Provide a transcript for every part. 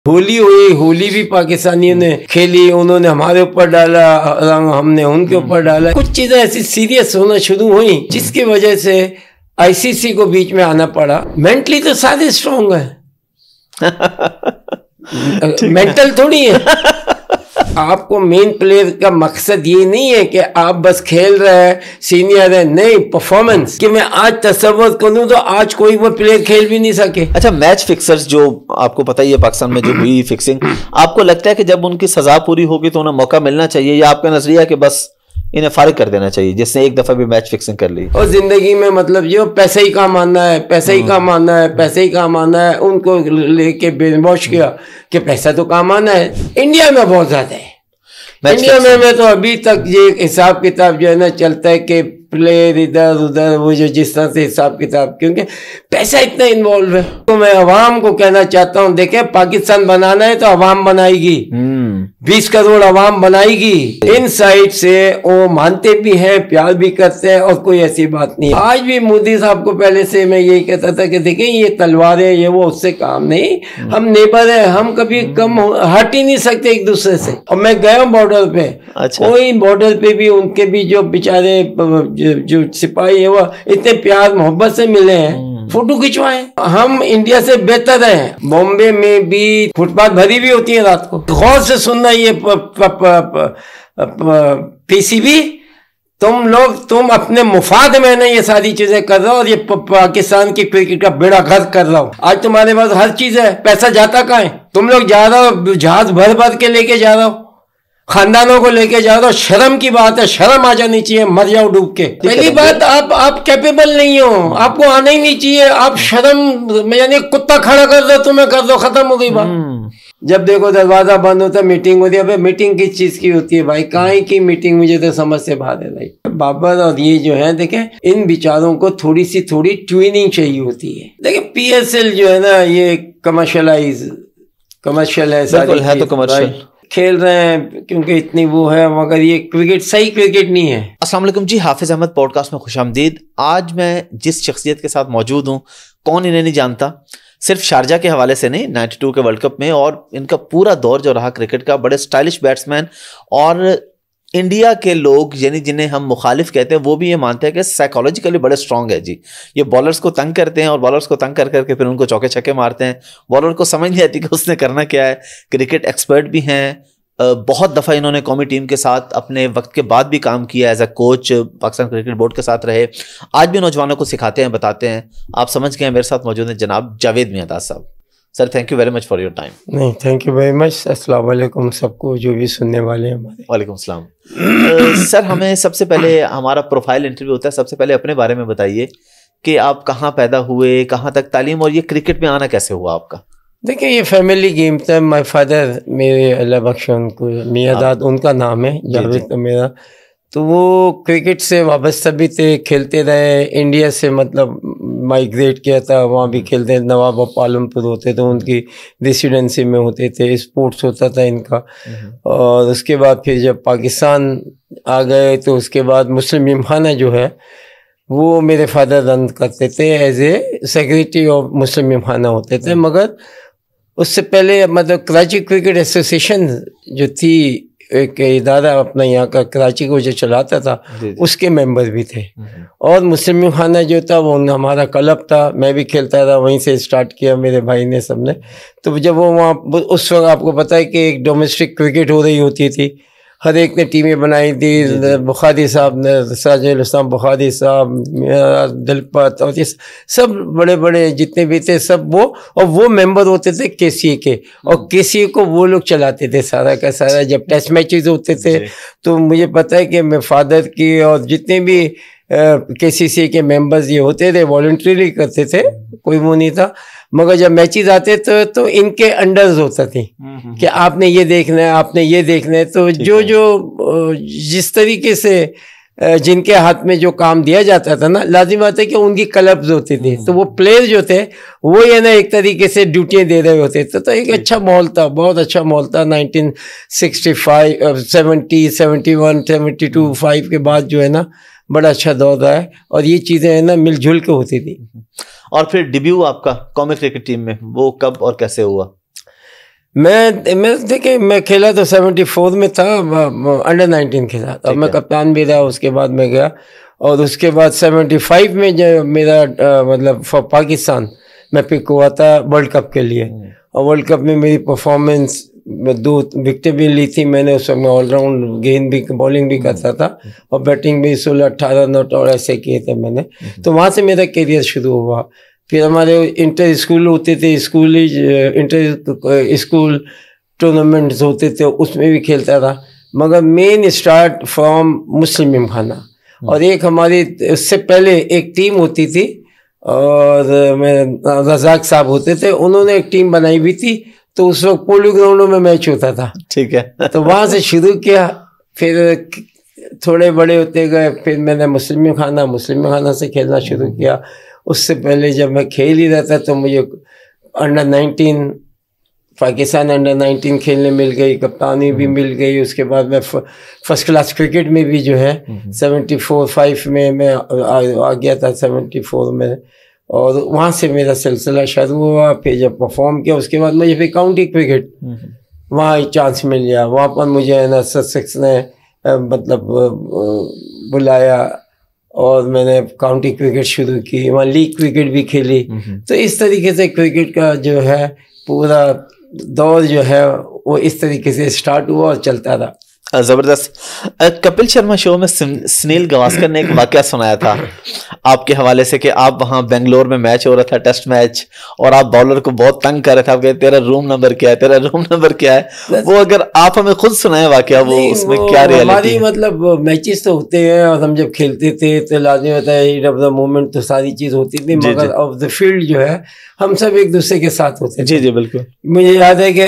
होली हुई, होली भी पाकिस्तानियों ने खेली, उन्होंने हमारे ऊपर डाला रंग, हमने उनके ऊपर डाला। कुछ चीजें ऐसी सीरियस होना शुरू हुई जिसकी वजह से आईसीसी को बीच में आना पड़ा। मेंटली तो सारे स्ट्रॉन्ग है, मेंटल थोड़ी है। आपको मेन प्लेयर का मकसद ये नहीं है कि आप बस खेल रहे हैं, सीनियर है, नहीं, परफॉर्मेंस। कि मैं आज तसव्वुर करूं तो आज कोई वो प्लेयर खेल भी नहीं सके। अच्छा, मैच फिक्सर्स जो आपको पता ही है पाकिस्तान में जो हुई फिक्सिंग, आपको लगता है कि जब उनकी सजा पूरी होगी तो उन्हें मौका मिलना चाहिए, या आपका नजरिया कि बस इन्हें फारिग कर देना चाहिए जिसने एक दफा भी मैच फिक्सिंग कर ली? और जिंदगी में मतलब जो पैसा ही काम आना है, पैसा ही काम आना है, पैसा ही काम आना है, उनको लेके ब्रेन वॉश किया कि पैसा तो काम आना है। इंडिया में बहुत ज्यादा है। इंडिया में मैं तो अभी तक ये हिसाब किताब जो है ना चलता है कि प्लेयर इधर उधर, वो जो जिस तरह से हिसाब किताब, क्योंकि पैसा इतना इन्वॉल्व है। तो मैं अवाम को कहना चाहता हूँ, देखे पाकिस्तान बनाना है तो अवाम बनाएगी, 20 करोड़ अवाम बनाएगी। इन साइड से वो मानते भी हैं, प्यार भी करते हैं, और कोई ऐसी बात नहीं। आज भी मोदी साहब को पहले से मैं यही कहता था कि देखें ये तलवार है, ये वो, उससे काम नहीं, हम नेबर है, हम कभी कम हट ही नहीं सकते एक दूसरे से। और मैं गया बॉर्डर पे, कोई बॉर्डर पे भी उनके भी जो बेचारे जो सिपाही है वो इतने प्यार मोहब्बत से मिले हैं, फोटो खिंचवाए। हम इंडिया से बेहतर हैं। बॉम्बे में भी फुटपाथ भरी भी होती है रात को। गौर से सुनना, ये पीसीबी तुम अपने मुफाद में ना ये सारी चीजें कर रहे हो, और ये पाकिस्तान की क्रिकेट का बेड़ा गर्क कर रहा हो। आज तुम्हारे पास हर चीज है, पैसा जाता कहाँ है? तुम लोग जा रहे हो, जहाज भर भर के लेके जा रहे हो, खानदानों को लेके जा रहे हो। शर्म की बात है, शर्म आ जानी चाहिए, मर जाओ डूब के। पहली बात, आप कैपेबल नहीं हो, आपको आना ही नहीं चाहिए। आप शर्म, यानी कुत्ता खड़ा कर दो, तुम्हें कर दो, खत्म हो गई बात। जब देखो दरवाजा बंद होता है, मीटिंग होती है। अबे मीटिंग किस चीज की होती है भाई? काहे की मीटिंग? मुझे तो समझ से बाहर है भाई। बाबर और ये जो है, देखें इन बेचारों को थोड़ी ट्यूनिंग चाहिए होती है। देखें पीएसएल जो है ना, ये कमर्शियल है, सारी है तो कमर्शियल खेल रहे हैं क्योंकि इतनी वो है, मगर ये क्रिकेट सही क्रिकेट नहीं है। अस्सलाम वालेकुम जी, हाफिज अहमद पॉडकास्ट में खुशामदीद। आज मैं जिस शख्सियत के साथ मौजूद हूँ, कौन इन्हें नहीं जानता, सिर्फ शारजा के हवाले से नहीं, 92 के वर्ल्ड कप में और इनका पूरा दौर जो रहा क्रिकेट का, बड़े स्टाइलिश बैट्समैन, और इंडिया के लोग यानी जिन्हें हम मुखालिफ कहते हैं वो भी ये मानते हैं कि साइकोलॉजिकली बड़े स्ट्रांग है जी। ये बॉलर्स को तंग करते हैं और बॉलर्स को तंग कर करके फिर उनको चौके छक्के मारते हैं। बॉलर को समझ नहीं आती कि उसने करना क्या है। क्रिकेट एक्सपर्ट भी हैं, बहुत दफ़ा इन्होंने कौमी टीम के साथ अपने वक्त के बाद भी काम किया, as a coach Pakistan cricket board के साथ रहे। आज भी नौजवानों को सिखाते हैं, बताते हैं। आप समझ गए, मेरे साथ मौजूद हैं जनाब जावेद मियांदाद साहब। Sir, thank you very much for your time. नहीं, थैंक यू वेरी मच। अस्सलाम वालेकुम सबको जो भी सुनने वाले हैं हमारे। वालेकुम अस्सलाम। सर, हमें सबसे पहले, हमारा प्रोफाइल इंटरव्यू होता है, सबसे पहले अपने बारे में बताइए कि आप कहाँ पैदा हुए, कहाँ तक तालीम, और ये क्रिकेट में आना कैसे हुआ आपका? देखिए, ये फैमिली गेम था। माय फादर, मेरे अल्लाह बख्श उनको, मियांदाद उनका नाम है, जावेद तो मेरा। तो वो क्रिकेट से वाबस्ता भी थे, खेलते रहे। इंडिया से मतलब माइग्रेट किया था, वहाँ भी खेलते। नवाब पालमपुर होते थे, उनकी रेसिडेंसी में होते थे, स्पोर्ट्स होता था इनका। और उसके बाद फिर जब पाकिस्तान आ गए तो उसके बाद मुस्लिम यमखाना जो है वो मेरे फादर रन करते थे, as a secretary of Muslim Gymkhana होते थे। मगर उससे पहले मतलब कराची क्रिकेट एसोसिएशन जो थी, एक इदारा अपना यहाँ का कराची को जो चलाता था, उसके मेंबर भी थे। और मुस्लिम खाना जो था वो हमारा क्लब था, मैं भी खेलता था, वहीं से स्टार्ट किया मेरे भाई ने, सबने। तो जब वो वहाँ उस वक्त आपको पता है कि एक डोमेस्टिक क्रिकेट हो रही होती थी, हर एक ने टीमें बनाई थी। बुखारी साहब ने, साजिद इस्लाम बुखारी साहब, दिलपत, और ये सब बड़े बड़े जितने भी थे सब वो, और वो मेंबर होते थे केसीए के, और केसीए को वो लोग चलाते थे सारा का सारा। जब टेस्ट मैचेस होते थे तो मुझे पता है कि मैं फादर की और जितने भी केसीसी के मेंबर्स ये होते थे वॉलंटरीली करते थे, कोई वो नहीं था। मगर जब मैचेस आते तो इनके अंडर्स होता थी कि आपने ये देखना है, आपने ये देखना है। तो जो जिस तरीके से जिनके हाथ में जो काम दिया जाता था ना, लाजिम बात है कि उनकी क्लब्स होती थी, तो वो प्लेयर जो थे वो ये ना एक तरीके से ड्यूटियाँ दे रहे होते थे। तो एक अच्छा माहौल था, बहुत अच्छा माहौल था। 1965, 70, 71, 72, 5 के बाद जो है ना बड़ा अच्छा दौर रहा है, और ये चीज़ें है ना मिलजुल के होती थी। और फिर डेब्यू आपका कौमी क्रिकेट टीम में वो कब और कैसे हुआ? मैं देखिए, मैं खेला तो 74 में था, अंडर 19 खेला, अब मैं कप्तान भी रहा, उसके बाद मैं गया, और उसके बाद 75 में जो मेरा मतलब फॉर पाकिस्तान मैं पिक हुआ था वर्ल्ड कप के लिए, और वर्ल्ड कप में मेरी परफॉर्मेंस, 2 विकेटें भी ली थी मैंने उस वक्त, ऑलराउंड गेंद भी, बॉलिंग भी करता था, और बैटिंग भी 16-18 नॉट और ऐसे किए थे मैंने, तो वहाँ से मेरा करियर शुरू हुआ। फिर हमारे इंटर स्कूल होते थे, इंटर स्कूल टूर्नामेंट्स होते थे, उसमें भी खेलता था, मगर main start from Muslim Gymkhana, और एक हमारी उससे पहले एक टीम होती थी, और मैं रजाक साहब होते थे, उन्होंने एक टीम बनाई हुई थी, तो उस वक्त पोलो ग्राउंडों में मैच होता था, ठीक है। तो वहाँ से शुरू किया, फिर थोड़े बड़े होते गए, फिर मैंने मुस्लिम खाना से खेलना शुरू किया। उससे पहले जब मैं खेल ही रहा था तो मुझे अंडर 19 पाकिस्तान अंडर 19 खेलने मिल गई, कप्तानी भी मिल गई, उसके बाद मैं फर्स्ट क्लास क्रिकेट में भी जो है 74-5 में मैं आ गया था, 74 में, और वहाँ से मेरा सिलसिला शुरू हुआ। फिर जब परफॉर्म किया उसके बाद मुझे फिर काउंटी क्रिकेट वहाँ चांस मिल गया, वहाँ पर मुझे है ना ससेक्स ने मतलब बुलाया, और मैंने काउंटी क्रिकेट शुरू की, वहाँ लीग क्रिकेट भी खेली। तो इस तरीके से क्रिकेट का जो है पूरा दौर जो है वो इस तरीके से स्टार्ट हुआ और चलता रहा। जबरदस्त। कपिल शर्मा शो में सुनील गावस्कर ने एक वाकया सुनाया था आपके हवाले से कि आप वहां बेंगलोर में मैच हो रहा था, टेस्ट मैच, और आप बॉलर को बहुत तंग कर रहे थे, आप कहते तेरा रूम नंबर क्या है, तेरा रूम नंबर क्या है, वो अगर आप हमें खुद सुनाए वाकया, वो उसमें क्या रियलिटी है? हमारी मतलब मैचेस तो होते हैं, और हम जब खेलते थे तो लाजमी होता है हीट ऑफ द मोमेंट, तो सारी चीज होती थी, मगर ऑफ द फील्ड जो है हम सब एक दूसरे के साथ होते थे। जी जी बिल्कुल। मुझे याद है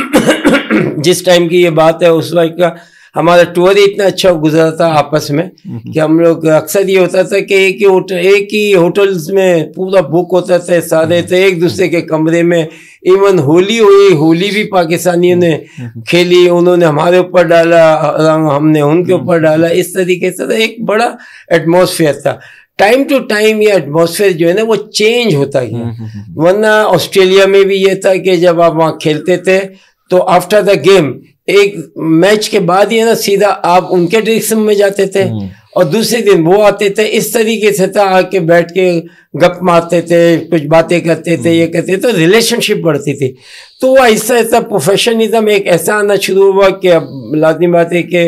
कि जिस टाइम की ये बात है, उस वक्त का हमारा टूर ही इतना अच्छा गुजरा था आपस में कि हम लोग अक्सर ये होता था कि एक ही होटल्स में पूरा बुक होता था, सारे थे एक दूसरे के कमरे में। इवन होली हुई, होली भी पाकिस्तानियों ने खेली, उन्होंने हमारे ऊपर डाला रंग, हमने उनके ऊपर डाला, इस तरीके से एक बड़ा एटमॉस्फेयर था। टाइम टू टाइम ये एटमॉस्फेयर जो है ना वो चेंज होता गया। वरना ऑस्ट्रेलिया में भी ये था कि जब आप वहाँ खेलते थे तो आफ्टर द गेम, एक मैच के बाद ही है ना सीधा आप उनके डायरेक्शन में जाते थे, और दूसरे दिन वो आते थे, इस तरीके से था, आके बैठ के गप मारते थे, कुछ बातें करते थे, ये करते थे, तो रिलेशनशिप बढ़ती थी। तो वो ऐसा ऐसा प्रोफेशनलिज्म एक ऐसा आना शुरू हुआ कि अब लाजमी बात है कि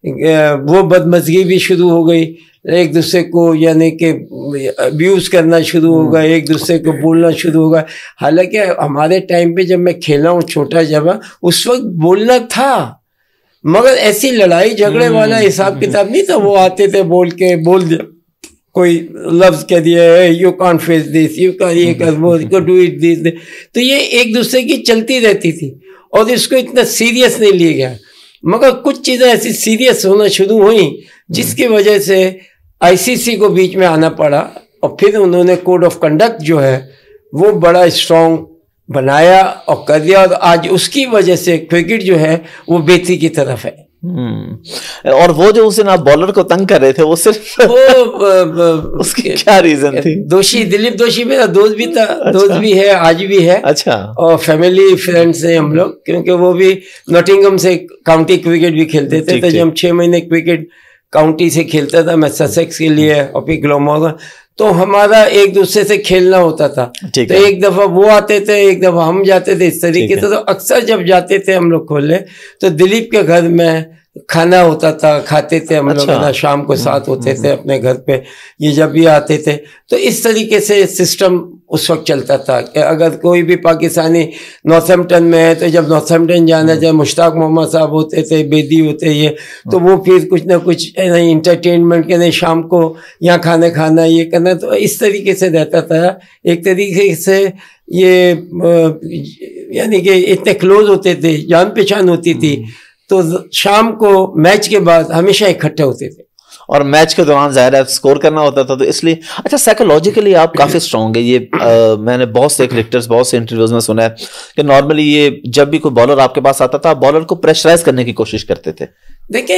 वो बदमज़गी भी शुरू हो गई, एक दूसरे को यानी कि अब्यूज़ करना शुरू हो गया, एक दूसरे को बोलना शुरू हो गया। हालांकि हमारे टाइम पे जब मैं खेला हूँ छोटा जब, उस वक्त बोलना था, मगर ऐसी लड़ाई झगड़े वाला हिसाब किताब नहीं था। वो आते थे बोल दिया कोई लफ्ज कह दिया, you can't face this, you can't ये कर, वो डू इट दिस, तो ये एक दूसरे की चलती रहती थी और इसको इतना सीरियस नहीं लिया गया। मगर कुछ चीज़ें ऐसी सीरियस होना शुरू हुई जिसकी वजह से आईसीसी को बीच में आना पड़ा, और फिर उन्होंने कोड ऑफ कंडक्ट जो है वो बड़ा स्ट्रॉन्ग बनाया और कर दिया, और आज उसकी वजह से क्रिकेट जो है वो बेहतरी की तरफ है। और वो जो उस दिन आप बॉलर को तंग कर रहे थे, वो सिर्फ उसकी क्या रीजन थी? दोषी दिलीप दोषी मेरा दोस्त भी था। अच्छा। दोस्त भी है, आज भी है। अच्छा। और फैमिली फ्रेंड्स हैं हम लोग, क्योंकि वो भी नॉटिंघम से काउंटी क्रिकेट भी खेलते थे। तो जब 6 महीने क्रिकेट काउंटी से खेलता था मैं ससेक्स के लिए और फिर ग्लैमरगन, तो हमारा एक दूसरे से खेलना होता था। तो एक दफा वो आते थे, एक दफा हम जाते थे, इस तरीके से। तो अक्सर जब जाते थे हम लोग खोलने, तो दिलीप के घर में खाना होता था, खाते थे हम लोग ना, शाम को साथ होते थे अपने घर पे, ये जब भी आते थे। तो इस तरीके से सिस्टम उस वक्त चलता था कि अगर कोई भी पाकिस्तानी नॉर्थहैम्पटन में है तो जब नॉर्थहैम्पटन जाना चाहे, मुश्ताक मोहम्मद साहब होते थे, बेदी होते ये, तो वो फिर कुछ ना कुछ इंटरटेनमेंट के नहीं, शाम को यहाँ खाना ये करना, तो इस तरीके से रहता था। एक तरीके से ये यानी कि इतने क्लोज होते थे, जान पहचान होती थी, तो शाम को मैच के बाद हमेशा इकट्ठे होते थे। और मैच के दौरान ज़ाहिर है स्कोर करना होता था, तो इसलिए अच्छा साइकोलॉजिकली आप काफ़ी स्ट्रॉन्ग है। ये मैंने बहुत से क्रिकेटर्स, बहुत से इंटरव्यूज में सुना है कि नॉर्मली ये जब भी कोई बॉलर आपके पास आता था, आप बॉलर को प्रेशराइज करने की कोशिश करते थे। देखें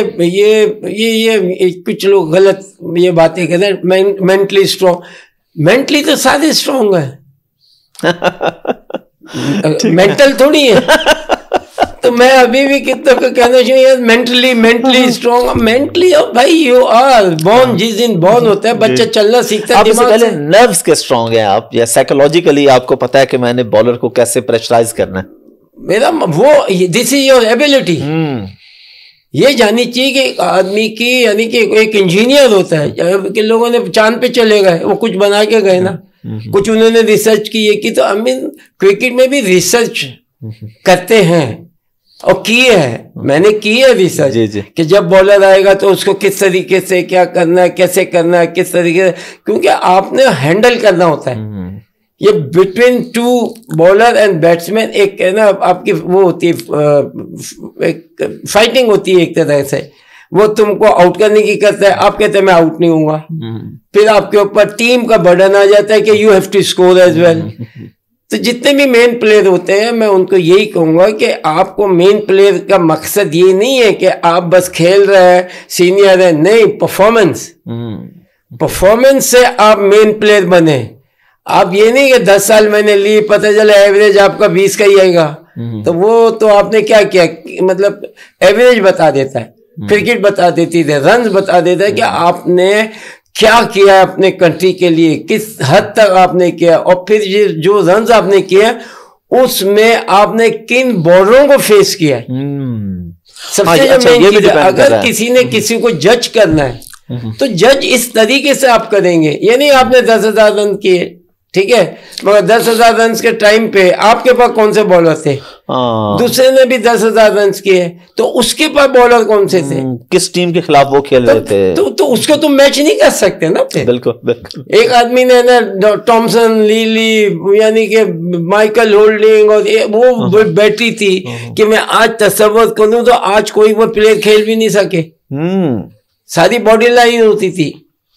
ये कुछ लोग गलत ये बातें कहते हैं, मेंटली स्ट्रॉन्ग। मेंटली तो सारे स्ट्रॉन्ग है। मेंटल थोड़ी है। तो मैं अभी भी कितनों को कहना चाहिए मेंटली स्ट्रॉन्ग, मेंटली भाई यू आर बोर्न, जिस दिन बोर्न होता है बच्चा चलना सीखता है दिमाग से। नर्व्स के स्ट्रॉन्ग हैं आप, या साइकोलॉजिकली आपको पता है कि मैंने बॉलर को कैसे प्रेशराइज करना है? मेरा वो दिस इज योर एबिलिटी। ये जाननी चाहिए कि एक आदमी की, यानी कि एक इंजीनियर होता है कि लोगों ने चांद पे चले गए, वो कुछ बना के गए ना, कुछ उन्होंने रिसर्च की, ये की। तो आई मीन क्रिकेट में भी रिसर्च करते हैं और की है, मैंने की है रिसर्च कि जब बॉलर आएगा तो उसको किस तरीके से क्या करना है, कैसे करना है, किस तरीके से, क्योंकि आपने हैंडल करना होता है। ये between two bowler and batsman एक है ना आपकी वो होती है, एक फाइटिंग होती है एक तरह से। वो तुमको आउट करने की करता है, आप कहते हैं मैं आउट नहीं हूँगा, फिर आपके ऊपर टीम का बर्डन आ जाता है कि you have to score as well. तो जितने भी मेन प्लेयर होते हैं, मैं उनको यही कहूंगा कि आपको मेन प्लेयर का मकसद ये नहीं है कि आप बस खेल रहे हैं, सीनियर है, नहीं, परफॉर्मेंस से आप मेन प्लेयर बने। आप ये नहीं कि 10 साल मैंने ली, पता चला एवरेज आपका 20 का ही आएगा, तो वो तो आपने क्या किया, मतलब एवरेज बता देता है, क्रिकेट बता देती है, रन बता देता है कि आपने क्या किया अपने कंट्री के लिए, किस हद तक आपने किया, और फिर ये जो रन आपने किया उसमें आपने किन बॉलरों को फेस किया। सबसे अच्छा, मेन चीज, अगर किसी ने किसी को जज करना है तो जज इस तरीके से आप करेंगे, ये नहीं आपने 10,000 रन किए, ठीक है, मगर 10,000 रन के टाइम पे आपके पास कौन से बॉलर थे, दूसरे ने भी 10,000 रन किए, तो उसके पास बॉलर कौन से थे, किस टीम के खिलाफ वो खेल रहे थे, तो उसको तुम मैच नहीं कर सकते ना। बिल्कुल बिल्कुल। एक आदमी ने ना टॉमसन, लीली, यानी कि माइकल होल्डिंग, और वो बैठी थी कि मैं आज तसव्वुर करूं तो आज कोई वो प्लेयर खेल भी नहीं सके, सारी बॉडी लाइन होती थी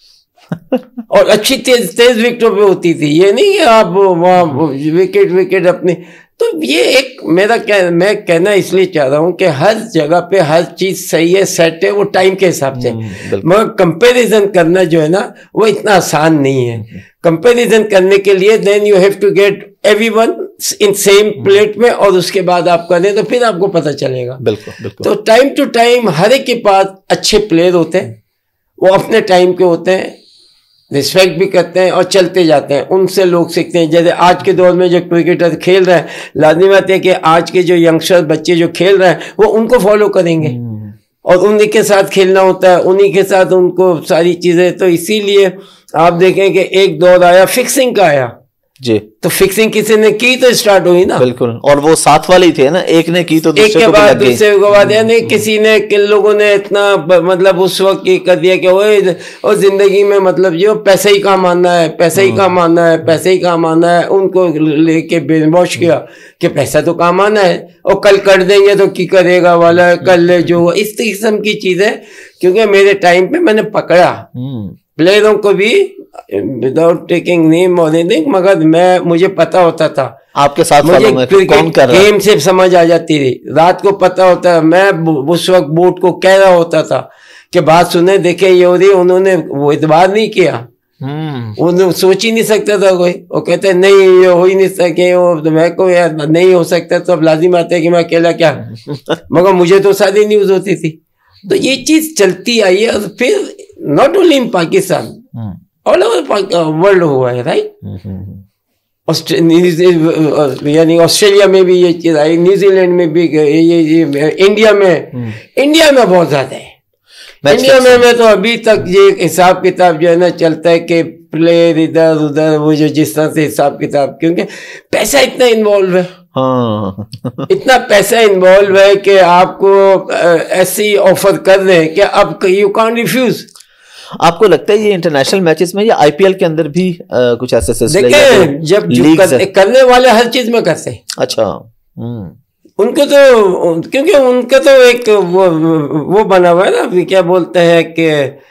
और अच्छी तेज विकेटों पे होती थी। ये नहीं कि आप वहाँ विकेट अपनी, तो ये एक मेरा मैं कहना इसलिए चाह रहा हूँ कि हर जगह पे हर चीज सही है, सेट है, वो टाइम के हिसाब से, मगर कंपैरिजन करना जो है ना वो इतना आसान नहीं है। कंपैरिजन करने के लिए then you have to get everyone in same plate में, और उसके बाद आप करें तो फिर आपको पता चलेगा। बिल्कुल। तो टाइम टू टाइम हर एक के पास अच्छे प्लेयर होते हैं, वो अपने टाइम के होते हैं, रिस्पेक्ट भी करते हैं और चलते जाते हैं, उनसे लोग सीखते हैं। जैसे आज के दौर में जो क्रिकेटर खेल रहे हैं, लाजमी बात है कि आज के जो यंगस्टर बच्चे जो खेल रहे हैं वो उनको फॉलो करेंगे और उन्हीं के साथ खेलना होता है, उन्हीं के साथ उनको सारी चीजें। तो इसीलिए आप देखें कि एक दौर आया फिक्सिंग का आया जी, तो फिक्सिंग किसी ने की तो स्टार्ट हुई ना। बिल्कुल, और वो साथ वाले ही थे ना, एक ने की तो एक के बाद दूसरे के बाद, यानी किसी ने, किन लोगों ने इतना मतलब उस वक्त ये कर दिया कि वो जिंदगी में मतलब जो पैसे ही काम आना है, पैसे ही काम आना है, पैसे ही काम आना है, उनको लेके ब्रेन वॉश किया कि पैसा तो काम आना है और कल कर देंगे तो की करेगा वाला, कल जो इस किस्म की चीजें। क्योंकि मेरे टाइम पे मैंने पकड़ा प्लेयरों को भी विदाउट टेकिंग नेम और एनीथिंग, मगर मुझे पता होता था आपके साथ मुझे क्रिकेट गेम से समझ आ जाती थी, रात को पता होता, मैं उस वक्त बोर्ड को कह रहा होता था कि बात सुने, देखे ये हो रही, उन्होंने वो इतबार नहीं किया, उन्होंने सोच ही नहीं सकता था कोई, वो कहते नहीं ये हो ही नहीं सके, वो मैं को यार नहीं हो सकता, तो अब लाजिम आता है कि मैं अकेला क्या मगर मुझे तो सारी न्यूज होती थी। तो ये चीज चलती आई है, और फिर not only in Pakistan, all over world हुआ है, राइट। यानी ऑस्ट्रेलिया में भी ये चीज आई, न्यूजीलैंड में भी, ये इंडिया में बहुत ज्यादा है। इंडिया में तो अभी तक ये हिसाब किताब जो है ना चलता है कि प्लेयर इधर उधर, वो जो जिस तरह से हिसाब किताब, क्योंकि पैसा इतना इन्वॉल्व है, इतना पैसा इन्वॉल्व है कि आपको ऐसी ऑफर कर रहे हैं कि अब यू कांट रिफ्यूज। आपको लगता है ये इंटरनेशनल मैचेस में या आईपीएल के अंदर भी कुछ ऐसे सिलसिले देखें, जब करने वाले हर चीज में करते हैं। अच्छा, उनको तो, क्योंकि उनका तो एक वो बना हुआ है ना, क्या बोलते हैं कि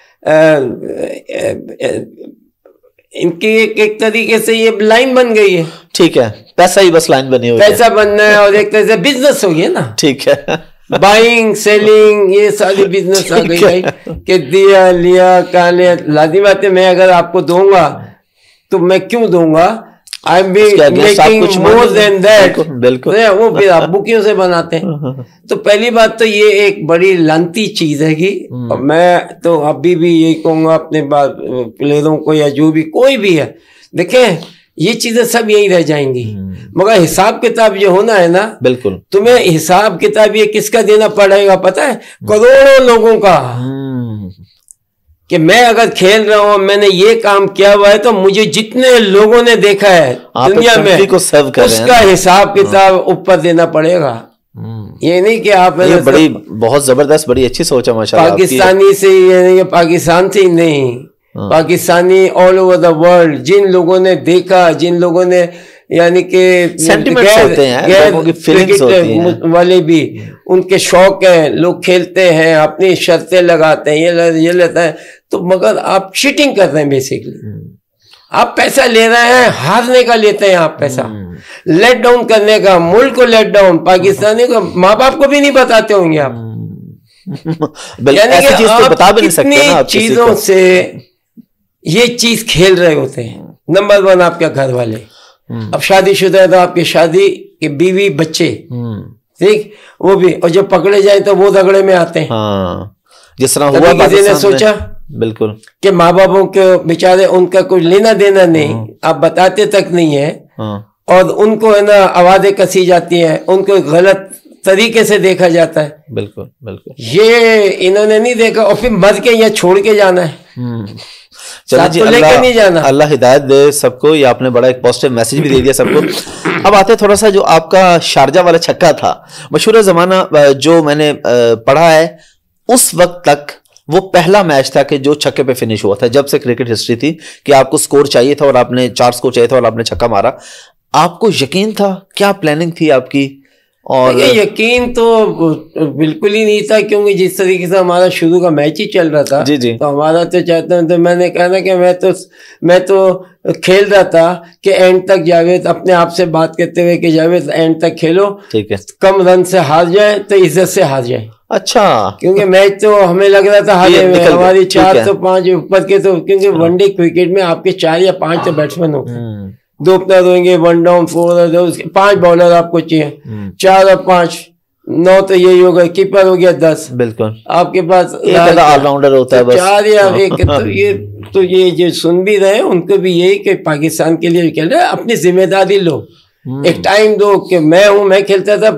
इनकी एक तरीके से ये लाइन बन गई है। ठीक है, पैसा ही बस लाइन बनी हुई है, पैसा बनना है, और एक तरह से बिजनेस हो गया ना। ठीक है, बाइंग सेलिंग ये सारी बिजनेस आ गई भाई, कि दिया लिया कहा लिया। लाजिम बात है, मैं अगर आपको दूंगा तो मैं क्यों दूंगा I am making more than that. बिल्कुल वो फिर बुकियों से बनाते हैं। तो पहली बात तो ये एक बड़ी लानती चीज है कि मैं तो अभी भी यही कहूंगा अपने प्लेयरों को या जो भी कोई भी है, देखें ये चीजें सब यही रह जाएंगी, मगर हिसाब किताब जो होना है ना, बिल्कुल तुम्हें हिसाब किताब ये किसका देना पड़ेगा पता है? करोड़ों लोगों का। कि मैं अगर खेल रहा हूं, मैंने ये काम किया हुआ है, तो मुझे जितने लोगों ने देखा है दुनिया में को सर्व कर उसका हिसाब किताब ऊपर देना पड़ेगा। ये नहीं कि आप ये बड़ी बहुत जबरदस्त बड़ी अच्छी सोच है माशाल्लाह। पाकिस्तानी से ये नहीं, पाकिस्तान से ही नहीं, Pakistani all over the world, जिन लोगों ने देखा, जिन लोगों ने यानी कि सेंटिमेंट्स होते हैं, लोगों की फीलिंग्स होती हैं, वाले भी उनके शौक हैं, लोग खेलते हैं, अपनी शर्तें लगाते हैं, ये लेता है, तो मगर आप चीटिंग कर रहे हैं बेसिकली। आप पैसा ले रहे हैं, हारने का लेते हैं आप पैसा, लेट डाउन करने का, मुल्क को लेट डाउन, पाकिस्तानी को, माँ बाप को भी नहीं बताते होंगे आप। यानी कि आप बता भी नहीं सकते ना, कितनी चीजों से ये चीज खेल रहे होते हैं। नंबर वन आपके घर वाले, अब शादीशुदा है तो आपकी शादी के बीवी बच्चे, ठीक, वो भी, और जब पकड़े जाए तो वो झगड़े में आते हैं। जिस तरह हुआ किसी ने सोचा बिल्कुल कि माँ बापों के बेचारे उनका कुछ लेना देना नहीं, आप बताते तक नहीं है, और उनको है ना आवाजें कसी जाती हैं, उनको गलत तरीके से देखा जाता है। बिल्कुल बिल्कुल, ये इन्होंने नहीं देखा, और फिर मर के यहाँ छोड़ के जाना है। चलो जी, अल्लाह हिदायत दे सबको। ये आपने बड़ा एक पॉजिटिव मैसेज भी दे दिया सबको। अब आते थोड़ा सा जो आपका शारजा वाला छक्का था, मशहूर जमाना जो मैंने पढ़ा है, उस वक्त तक वो पहला मैच था कि जो छक्के पे फिनिश हुआ था, जब से क्रिकेट हिस्ट्री थी कि आपको स्कोर चाहिए था और आपने 4 स्कोर चाहिए था और आपने छक्का मारा। आपको यकीन था? क्या प्लानिंग थी आपकी? और ये यकीन तो बिल्कुल ही नहीं था, क्योंकि जिस तरीके से हमारा शुरू का मैच ही चल रहा था, जी। तो हमारा तो चाहता हूँ, तो मैंने कहा ना कि मैं तो खेल रहा था कि एंड तक जावेद अपने आप से बात करते हुए कि जावेद एंड तक खेलो, ठीक है, कम रन से हार जाए तो इज्जत से हार जाए। अच्छा, क्योंकि मैच तो हमें लग रहा था हारे में, हमारी 4 तो 5 ऊपर के, तो क्योंकि वनडे क्रिकेट में आपके 4 या 5 तो बैट्समैन होते हैं, 2 ओपनर होंगे, 1 डाउन 4, 5 बॉलर आपको चाहिए, 4 और 5 9, तो यही हो गया, कीपर हो गया 10। बिल्कुल, आपके पास ऑलराउंडर होता है बस 4 या 1। तो ये जो सुन भी रहे उनको भी यही कि पाकिस्तान के लिए खेल रहे, अपनी जिम्मेदारी लो, एक टाइम दो कि मैं खेलता था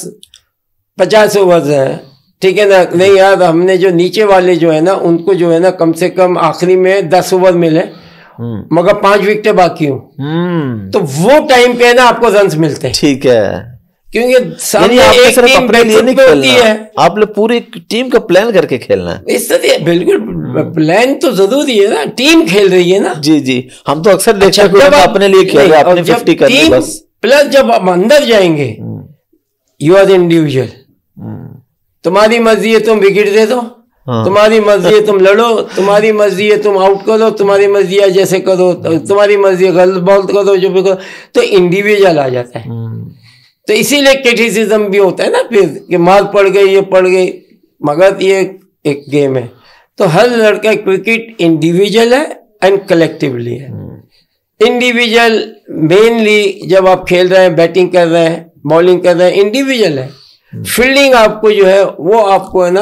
50 ओवर है, ठीक है ना, नहीं यार, हमने जो नीचे वाले जो है ना, उनको जो है ना कम से कम आखिरी में 10 ओवर मिले, मगर 5 विकेटें बाकी हो, तो वो टाइम पे ना आपको रन्स मिलते हैं। ठीक है, क्योंकि सामने एक टीम अपने लिए नहीं खेलना है, आप लोग पूरी टीम का प्लान करके खेलना है। इस तरह बिल्कुल प्लान तो जरूरी है ना, टीम खेल रही है ना। जी, हम तो अक्सर देखते हैं अपने लिए खेल रहे हैं, अपने 50 कर रहे बस। प्लस जब आप अंदर जाएंगे, यू आर इंडिविजुअल, तुम्हारी मर्जी है तुम विकेट दे दो, तुम्हारी मर्जी है तुम लड़ो, तुम्हारी मर्जी है तुम आउट करो, तुम्हारी मर्जी है जैसे करो, तुम्हारी मर्जी है गलत बॉल करो, जो भी करो, तो इंडिविजुअल आ जाता है। तो इसीलिए क्रिटिसिज्म भी होता है ना फिर कि मार पड़ गई, ये पड़ गई, मगर ये एक गेम है। तो हर लड़का क्रिकेट इंडिविजुअल है एंड कलेक्टिवली है। इंडिविजुअल मेनली जब आप खेल रहे हैं, बैटिंग कर रहे हैं, बॉलिंग कर रहे हैं, इंडिविजुअल है। फील्डिंग आपको जो है वो आपको है ना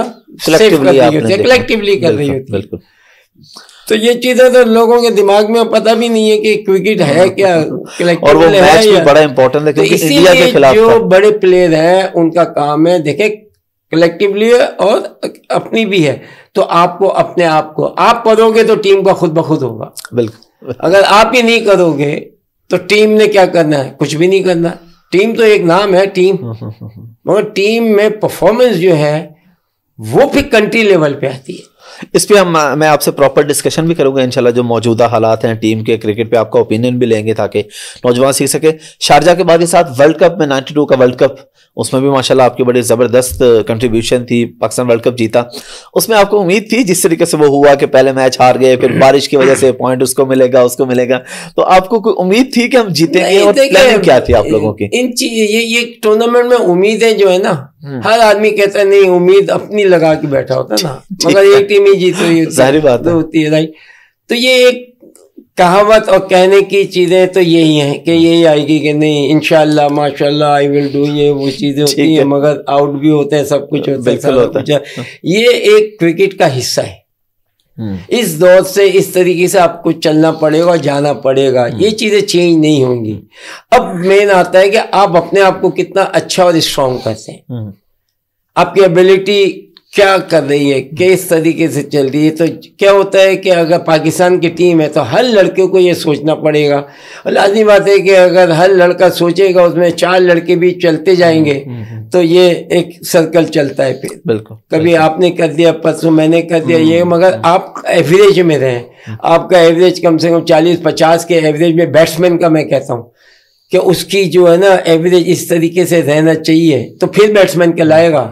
कलेक्टिवली कर रही होती है। तो ये चीजें तो लोगों के दिमाग में पता भी नहीं है कि क्रिकेट है क्या, और वो मैच भी बड़ा इंपॉर्टेंट है, क्योंकि इंडिया के खिलाफ जो बड़े प्लेयर हैं उनका काम है, देखे कलेक्टिवली है और अपनी भी है। तो आपको अपने आप को आप करोगे तो टीम का खुद ब खुद होगा। बिल्कुल, अगर आप ही नहीं करोगे तो टीम ने क्या करना है? कुछ भी नहीं करना। टीम तो एक नाम है टीम, मगर टीम में परफॉर्मेंस जो है वो फिर कंट्री लेवल पे आती है। इस पे मैं आपसे प्रॉपर डिस्कशन भी करूंगा इंशाल्लाह, जो मौजूदा हालात हैं टीम के क्रिकेट पे आपका ओपिनियन भी लेंगे ताकि नौजवान सीख सके। शारजा के बाद के साथ वर्ल्ड कप में 92 का वर्ल्ड कप, उसमें भी माशाल्लाह आपकी बड़ी जबरदस्त कंट्रीब्यूशन थी, पाकिस्तान वर्ल्ड कप जीता। उसमें आपको उम्मीद थी जिस तरीके से वो हुआ कि पहले मैच हार गए, फिर बारिश की वजह से पॉइंट उसको मिलेगा, तो आपको कोई उम्मीद थी कि हम जीतेंगे? और प्लानिंग क्या थी आप लोगों की? ये टूर्नामेंट में उम्मीदें जो है ना, हर आदमी कहता है नहीं, उम्मीद अपनी लगा के बैठा होता है ना, मगर एक टीम ही जीत रही होती है, जाहिर बात होती है, राइट। तो ये एक कहावत और कहने की चीजें तो यही हैं कि यही आएगी कि नहीं इंशाल्लाह माशाल्लाह आई विल डू, ये वो चीजें होती हैं, मगर आउट भी होते हैं, सब कुछ होता है, सब कुछ है। ये एक क्रिकेट का हिस्सा है। इस दौर से इस तरीके से आपको चलना पड़ेगा, जाना पड़ेगा, ये चीजें चेंज नहीं होंगी। अब मेन आता है कि आप अपने आप को कितना अच्छा और स्ट्रांग करते हैं, आपकी एबिलिटी क्या कर रही है, किस तरीके से चल रही है। तो क्या होता है कि अगर पाकिस्तान की टीम है तो हर लड़के को ये सोचना पड़ेगा, और लाजमी बात है कि अगर हर लड़का सोचेगा उसमें 4 लड़के भी चलते जाएंगे तो ये एक सर्कल चलता है। फिर बिल्कुल कभी आपने कर दिया, परसों मैंने कर दिया, ये मगर आप एवरेज में रहें। आपका एवरेज कम से कम 40-50 के एवरेज में, बैट्समैन का मैं कहता हूँ कि उसकी जो है ना एवरेज इस तरीके से रहना चाहिए, तो फिर बैट्समैन कहलाएगा।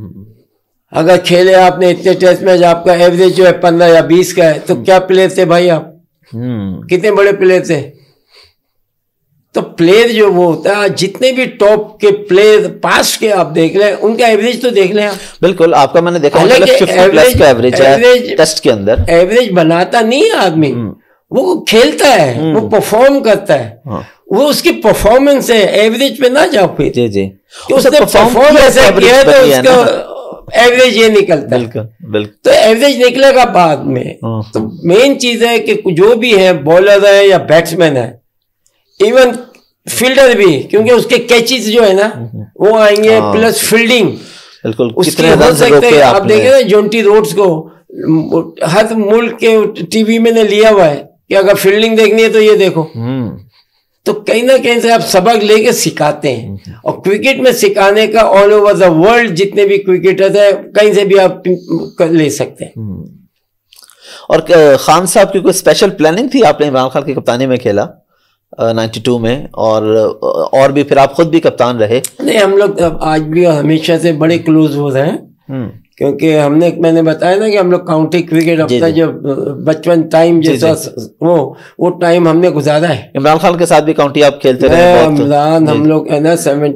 अगर खेले आपने इतने टेस्ट मैच, आपका एवरेज जो है 15 या 20 का है, तो क्या प्लेयर थे भाई आप, कितने बड़े प्लेयर थे। तो प्लेयर जो वो होता है, जितने भी टॉप के प्लेयर पास के आप देख लें, उनका एवरेज तो देख लें आप। बिल्कुल, आपका मैंने देखा एवरेज टेस्ट के अंदर एवरेज बनाता नहीं है आदमी, वो खेलता है, वो परफॉर्म करता है, वो उसकी परफॉर्मेंस है। एवरेज पे ना जाओ फिर, जी उसने परफॉर्म ऐसा किया है तो उसका एवरेज ये निकलता है। बिल्कुल। तो एवरेज निकलेगा बाद में। तो मेन चीज है कि जो भी है, बॉलर है या बैट्समैन है, इवन फील्डर भी, क्योंकि उसके कैचेस जो है ना वो आएंगे, प्लस फील्डिंग बिल्कुल उसकी हो सकते हैं। आप देखें ना जोंटी रोड्स को हर मुल्क के टीवी में ने लिया हुआ है कि अगर फील्डिंग देखनी है तो ये देखो। तो कहीं ना कहीं से आप सबक लेके सिखाते हैं, और क्रिकेट में सिखाने का ऑल ओवर द वर्ल्ड जितने भी क्रिकेटर्स हैं, कहीं से भी आप ले सकते हैं। और खान साहब की कोई स्पेशल प्लानिंग थी? आपने इमरान खान की कप्तानी में खेला 92 में, और भी फिर आप खुद भी कप्तान रहे। नहीं, हम लोग आज भी हमेशा से बड़े क्लोज हो रहे हैं, क्योंकि मैंने बताया ना कि हम लोग काउंटी क्रिकेट अपना जब बचपन टाइम जैसा वो टाइम हमने गुजारा है। इमरान खान के साथ भी काउंटी आप खेलते रहे? इमरान हम लोग है ना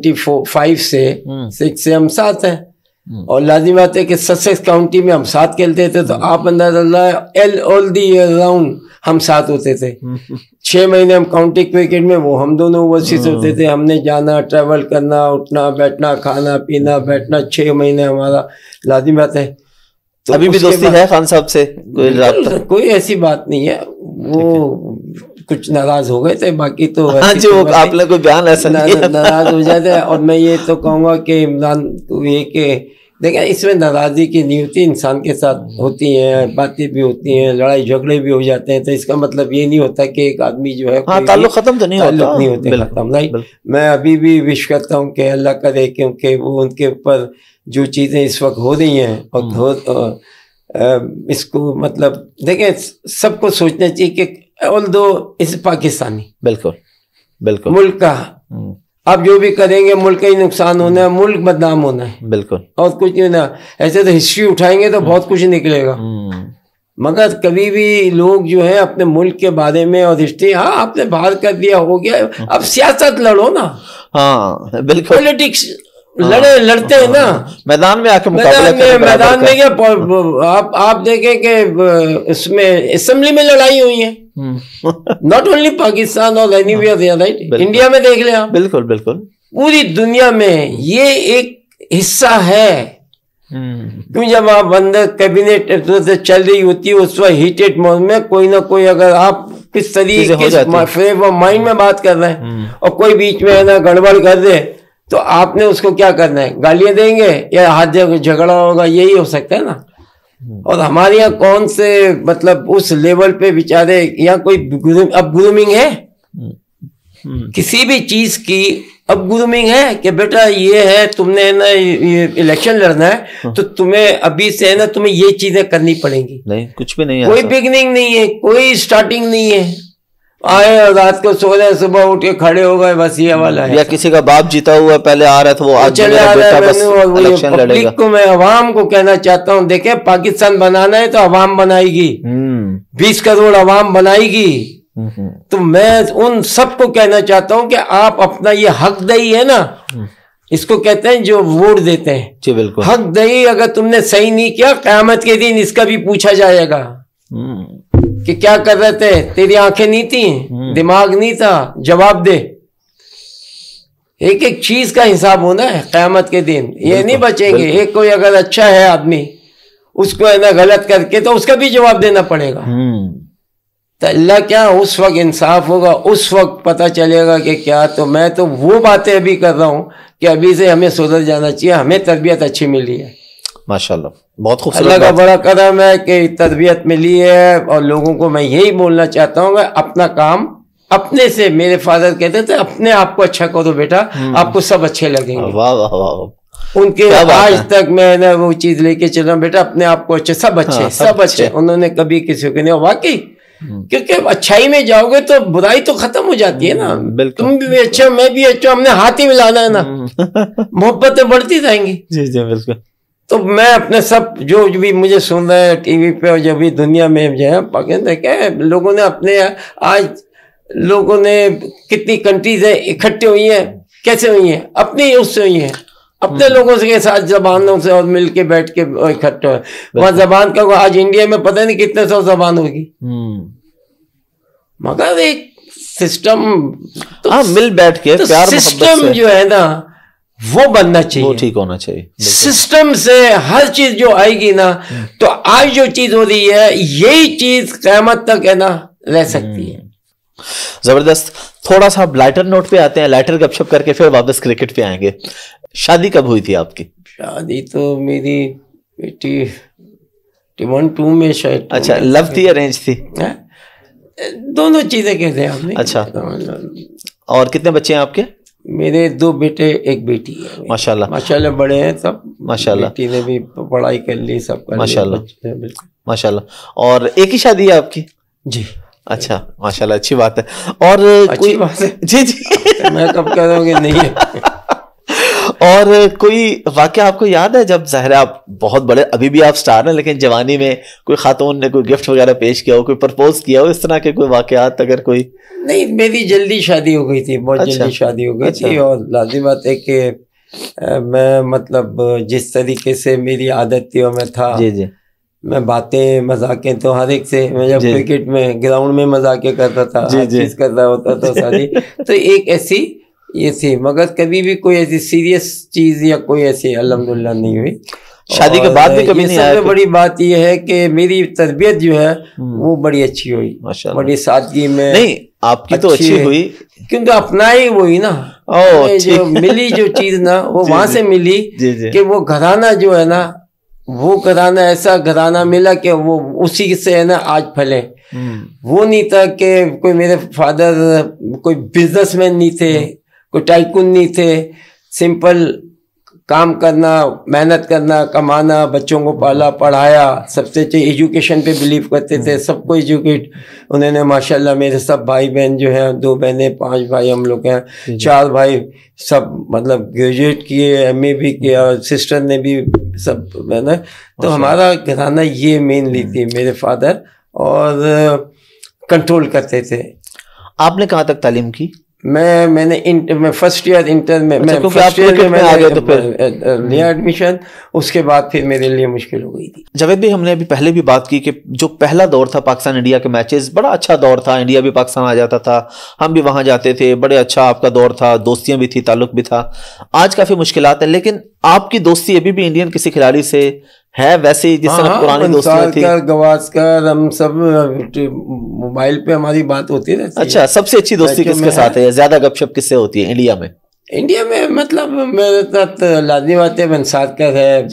75 से 6 से हम साथ हैं, और लाजिम बात है कि ससेक्स काउंटी में हम साथ खेलते थे। तो आप अंदाजा ऑल दी ईयर राउंड हम साथ होते थे। 6 महीने हम काउंटी क्रिकेट में, वो हम दोनों ओवरसीज होते थे। हमने जाना, ट्रैवल करना, उठना बैठना, खाना पीना, बैठना, 6 महीने हमारा लाजिम बात है। तो अभी भी दोस्ती है खान साहब से? कोई ऐसी बात नहीं है, वो कुछ नाराज हो गए थे, बाकी तो आपने कोई बयान ऐसा नाराज हो जाते हैं। और मैं ये तो कहूँगा कि इमरान को ये कि देखें, इसमें नाराजगी की नहीं होती, इंसान के साथ होती हैं, बातें भी होती हैं, लड़ाई झगड़े भी हो जाते हैं। तो इसका मतलब ये नहीं होता कि एक आदमी जो है ताल्लुक खत्म तो नहीं होते खत्म। नहीं, मैं अभी भी विश करता हूँ कि अल्लाह करे, क्योंकि वो उनके ऊपर जो चीज़ें इस वक्त हो रही हैं, और इसको मतलब देखें, सबको सोचना चाहिए कि ऑल्दो इस पाकिस्तानी बिल्कुल मुल्क का आप जो भी करेंगे मुल्क का ही नुकसान होना है, मुल्क बदनाम होना है, बिल्कुल, और कुछ नहीं ना। ऐसे तो हिस्ट्री उठाएंगे तो बहुत कुछ निकलेगा, मगर कभी भी लोग जो है अपने मुल्क के बारे में और हिस्ट्री, हाँ आपने बाहर कर दिया, हो गया, अब सियासत लड़ो ना। हाँ बिल्कुल, पॉलिटिक्स लड़ते हैं ना, मैदान में आके मैदान में क्या आप देखें कि इसमें असेंबली में लड़ाई हुई है, नॉट ओनली पाकिस्तान और एनीवेयर, राइट, इंडिया में देख लें आप। बिल्कुल, पूरी दुनिया में ये एक हिस्सा है। क्यों, जब आप अंदर कैबिनेट चल रही होती है उस वक्त हीटेड मोड में, कोई ना कोई, अगर आप किस तरीके से फ्रेम ऑफ माइंड में बात कर रहे हैं और कोई बीच में है ना गड़बड़ कर दे, तो आपने उसको क्या करना है, गालियां देंगे या हाथ झगड़ा होगा, यही हो सकता है ना। और हमारे यहाँ कौन से मतलब उस लेवल पे बेचारे, यहाँ कोई अब ग्रूमिंग है किसी भी चीज की, अब ग्रूमिंग है कि बेटा ये है, तुमने ना ये इलेक्शन लड़ना है तो तुम्हें अभी से है ना तुम्हें ये चीजें करनी पड़ेंगी। नहीं, कुछ भी नहीं है, कोई बिगनिंग नहीं है, कोई स्टार्टिंग नहीं है। आए और रात को सो रहे, सुबह उठ के खड़े हो गए, बस ये वाला है। या किसी का बाप जीता हुआ पहले आ रहा था, वो आज चले आ रहा है। पब्लिक को मैं अवाम को कहना चाहता हूँ, देखे पाकिस्तान बनाना है तो अवाम बनाएगी, 20 करोड़ अवाम बनाएगी। तो मैं उन सबको कहना चाहता हूँ कि आप अपना ये हक दई है ना, इसको कहते हैं जो वोट देते हैं, जी बिल्कुल, हक दई, अगर तुमने सही नहीं किया, क़यामत के दिन इसका भी पूछा जाएगा। कि क्या कर रहे थे, तेरी आंखें नहीं थी, दिमाग नहीं था, जवाब दे। एक एक चीज का हिसाब होना है क़यामत के दिन, ये नहीं बचेंगे। एक कोई अगर अच्छा है आदमी, उसको है ना गलत करके तो उसका भी जवाब देना पड़ेगा। तो अल्लाह क्या, उस वक्त इंसाफ होगा, उस वक्त पता चलेगा कि क्या। तो मैं तो वो बातें अभी कर रहा हूँ कि अभी से हमें सुधर जाना चाहिए, हमें तरबियत अच्छी मिली है माशाल्लाह, बहुत खूबसूरत। अल्लाह का बड़ा करम है कि तरबियत मिली है। और लोगों को मैं यही बोलना चाहता हूँ, अपना काम अपने से, मेरे फादर कहते थे अपने आप को अच्छा करो बेटा, आपको सब अच्छे लगेंगे। वाह वाह वाह, उनके आज तक मैं ना वो चीज लेके चल रहा हूँ, बेटा अपने आप को अच्छे, सब अच्छे, सब अच्छे। उन्होंने कभी किसी को नहीं, वाकई क्योंकि अच्छाई में जाओगे तो बुराई तो खत्म हो जाती है ना। तुम भी अच्छा, मैं भी अच्छा, हमने हाथ ही मिलाना है ना, मोहब्बतें बढ़ती जाएंगी। जी जी बिल्कुल। तो मैं अपने सब जो भी मुझे सुन रहे हैं टीवी पे और जो भी दुनिया में जो है पाकिस्तान, क्या है, लोगों ने अपने, आज लोगों ने कितनी कंट्रीज है इकट्ठे हुई हैं, कैसे हुई हैं, अपनी उससे हुई हैं, अपने लोगों से के साथ जबानों से और मिल के बैठ के इकट्ठे हुए। वहाँ जबान का आज इंडिया में पता नहीं कितने सौ जबान होगी, मगर एक सिस्टम तो मिल बैठ के तो प्यार सिस्टम जो है ना वो बनना चाहिए, वो ठीक होना चाहिए। सिस्टम से हर चीज जो आएगी ना, तो आज जो चीज हो रही है यही चीज क़यामत तक है ना रह सकती है। जबरदस्त। थोड़ा सा लाइटर नोट पे आते हैं, लाइटर गपशप करके फिर वापस क्रिकेट पे आएंगे। शादी कब हुई थी आपकी? शादी तो मेरी बेटी 21-2 में शायद। अच्छा, लव थी अरेंज थी? दोनों चीजें कहते हैं आपने। अच्छा, और कितने बच्चे हैं आपके? मेरे 2 बेटे 1 बेटी है। माशाल्लाह माशाल्लाह, बड़े हैं सब माशाल्लाह। बेटी ने भी पढ़ाई कर ली, सब कर माशाल्लाह माशाल्लाह। और एक ही शादी है आपकी? जी। अच्छा माशाल्लाह, अच्छी बात है। और अच्छी बात है जी जी मैं कब कह रहा हूँ कि नहीं है। और कोई वाकया आपको याद है जब, ज़ाहिर है आप बहुत बड़े, अभी भी आप स्टार हैं, लेकिन जवानी में कोई खातून ने कोई गिफ्ट वगैरह पेश किया हो, कोई प्रपोज किया हो, इस तरह के कोई वाकयात अगर कोई? नहीं, मेरी जल्दी शादी हो गई थी, बहुत जल्दी शादी हो गई थी। और लाज़मी बात है कि मैं मतलब जिस तरीके से मेरी आदत थी और मैं था, जी जी, मैं बातें मजाकें तो हर एक से, मैं जब क्रिकेट में ग्राउंड में मजाके करता था, हर चीज कर रहा होता था सारी, तो एक ऐसी ये थी, मगर कभी भी कोई ऐसी सीरियस चीज या कोई ऐसी अल्हम्दुलिल्लाह नहीं हुई। शादी के बाद भी कभी नहीं आया? सबसे बड़ी बात यह है कि मेरी तरबियत जो है वो बड़ी अच्छी हुई, बड़ी सादगी में। नहीं, आपकी तो अच्छी हुई क्योंकि अपना ही वही ना, जो मिली जो चीज ना वो वहां से मिली कि वो घराना जो है ना, वो घराना ऐसा घराना मिला कि वो उसी से है ना आज फले। वो नहीं था कि कोई मेरे फादर कोई बिजनेसमैन नहीं थे, कोई टाइकून नहीं थे, सिंपल काम करना, मेहनत करना, कमाना, बच्चों को पाला पढ़ाया, सबसे अच्छे एजुकेशन पे बिलीव करते थे, सबको एजुकेट उन्होंने माशाल्लाह। मेरे सब भाई बहन जो हैं, 2 बहनें 5 भाई हम लोग हैं, 4 भाई सब मतलब ग्रेजुएट किए, MA भी किया, सिस्टर ने भी सब है ना। तो हमारा घराना ये मेनली थी, मेरे फादर और कंट्रोल करते थे। आपने कहाँ तक तालीम की? मैं फर्स्ट ईयर इंटर में, मैं फर्स्ट ईयर में आ गया तो फिर लिया एडमिशन, उसके बाद फिर मेरे लिए मुश्किल हो गई थी। जावेद भाई, हमने अभी पहले भी बात की कि जो पहला दौर था पाकिस्तान इंडिया के मैचेस, बड़ा अच्छा दौर था, इंडिया भी पाकिस्तान आ जाता था, हम भी वहां जाते थे, बड़े अच्छा आपका दौर था, दोस्तियां भी थी, ताल्लुक भी था। आज काफी मुश्किलात है, लेकिन आपकी दोस्ती अभी भी इंडियन किसी खिलाड़ी से है वैसे ही जिस तरह पुरानी दोस्तियां थी? गवास्कर, हम सब मोबाइल पे हमारी बात होती रहती है। अच्छा, सबसे अच्छी दोस्ती किसके साथ है, ज्यादा गपशप किससे होती है इंडिया में? इंडिया में मतलब मेरे साथ लाजमी बात है, बंसारकर है,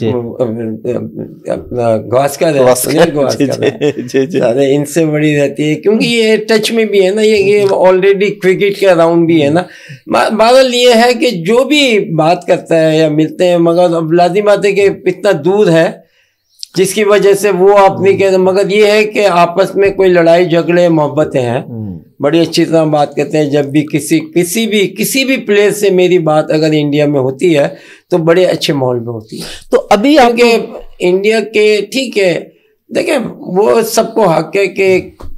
अपना गवास्कर है, सुनील गवास्कर है, इनसे बड़ी रहती है क्योंकि ये टच में भी है ना, ये ऑलरेडी क्रिकेट के अराउंड भी है ना। बहरहाल ये है कि जो भी बात करता है या मिलते हैं, मगर अब लाजमी बात है कि इतना दूर है जिसकी वजह से वो आप नहीं कहते, मगर ये है कि आपस में कोई लड़ाई झगड़े मोहब्बतें हैं, बड़ी अच्छी तरह बात करते हैं। जब भी किसी भी प्लेयर से मेरी बात अगर इंडिया में होती है तो बड़े अच्छे माहौल में होती है। तो अभी आपके इंडिया के ठीक है, देखें वो सबको हक है कि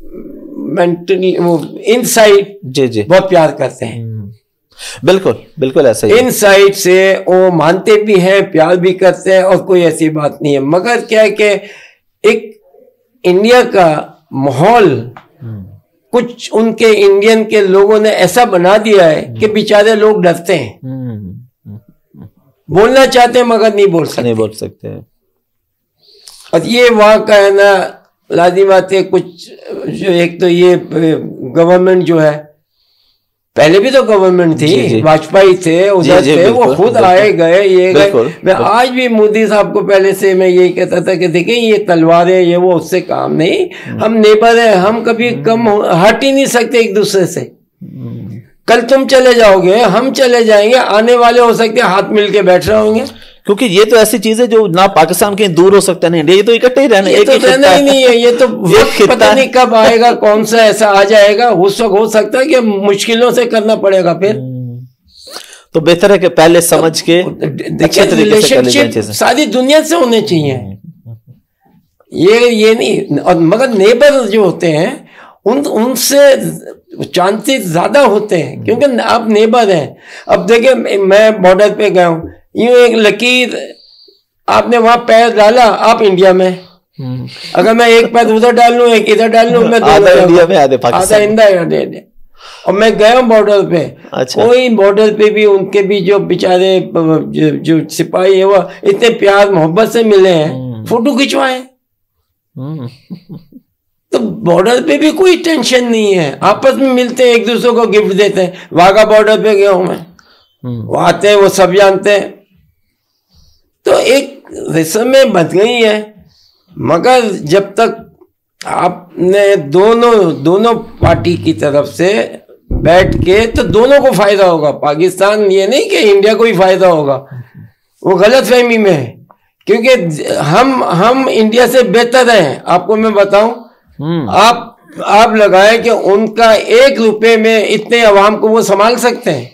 मेंटली वो इनसाइड जी बहुत प्यार करते हैं, बिल्कुल बिल्कुल ऐसा ही। इनसाइड से वो मानते भी हैं, प्यार भी करते हैं, और कोई ऐसी बात नहीं है। मगर क्या है कि एक इंडिया का माहौल कुछ उनके इंडियन के लोगों ने ऐसा बना दिया है कि बेचारे लोग डरते हैं, बोलना चाहते हैं मगर नहीं बोल सकते। और ये वहाँ का है ना लाजिम बात है कुछ जो, एक तो ये गवर्नमेंट जो है, पहले भी तो गवर्नमेंट थी, वाजपेयी थे उधर थे, वो खुद आए गए ये गए। मैं आज भी मोदी साहब को पहले से मैं यही कहता था कि देखें ये तलवारें ये वो उससे काम नहीं, हम नेबर हैं, हम कभी कम हट ही नहीं सकते एक दूसरे से। कल तुम चले जाओगे हम चले जाएंगे, आने वाले हो सकते हैं हाथ मिल के बैठ रहे होंगे, क्योंकि ये तो ऐसी चीज है जो ना पाकिस्तान के दूर हो सकता है ना इंडिया, ये तो इकट्ठे ही रहना, ये तो रहना ही नहीं है। ये तो पता नहीं कब आएगा, कौन सा ऐसा आ जाएगा, उस वक्त हो सकता है कि मुश्किलों से करना पड़ेगा। फिर तो बेहतर है कि पहले समझ के अच्छे तरीके से रिलेशनशिप सारी दुनिया से होने चाहिए, ये नहीं। और मगर नेबर जो होते हैं उनसे चांसेस ज्यादा होते हैं, क्योंकि आप नेबर हैं। अब देखिए मैं बॉर्डर पे गया हूँ, यूं एक लकीर आपने वहां पैर डाला, आप इंडिया में, अगर मैं एक पैर उधर डाल लूं एक इधर डाल लूं, मैं आधा इंडिया में आधे पाकिस्तान। और मैं गया हूँ बॉर्डर पे, कोई बॉर्डर पे भी उनके भी जो बेचारे जो सिपाही है वो इतने प्यार मोहब्बत से मिले हैं, फोटो खिंचवाए। तो बॉर्डर पे भी कोई टेंशन नहीं है, आपस में मिलते हैं, एक दूसरे को गिफ्ट देते हैं। वाघा बॉर्डर पे गया हूं मैं, वो आते हैं, वो सब जानते हैं। तो एक रस्म में बन गई है, मगर जब तक आपने दोनों पार्टी की तरफ से बैठ के, तो दोनों को फायदा होगा। पाकिस्तान ये नहीं कि इंडिया को ही फायदा होगा, वो गलत फहमी में है, क्योंकि हम इंडिया से बेहतर हैं। आपको मैं बताऊं, आप लगाए कि उनका 1 रुपए में इतने अवाम को वो संभाल सकते हैं।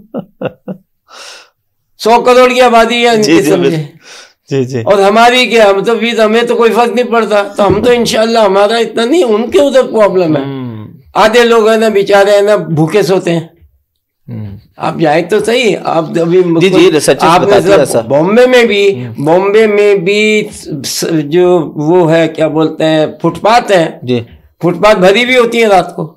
100 करोड़ की आबादी है इनकी, समझे जी। और हमारी क्या, मतलब भी हमें तो कोई फर्क नहीं पड़ता। तो हम तो इंशाल्लाह हमारा इतना नहीं, उनके उधर प्रॉब्लम है। आधे लोग है ना बेचारे है ना भूखे सोते हैं। आप जाए तो सही, आप अभी आपने बॉम्बे में भी जो वो है क्या बोलते हैं फुटपाथ है जी, फुटपाथ भरी भी होती है रात को।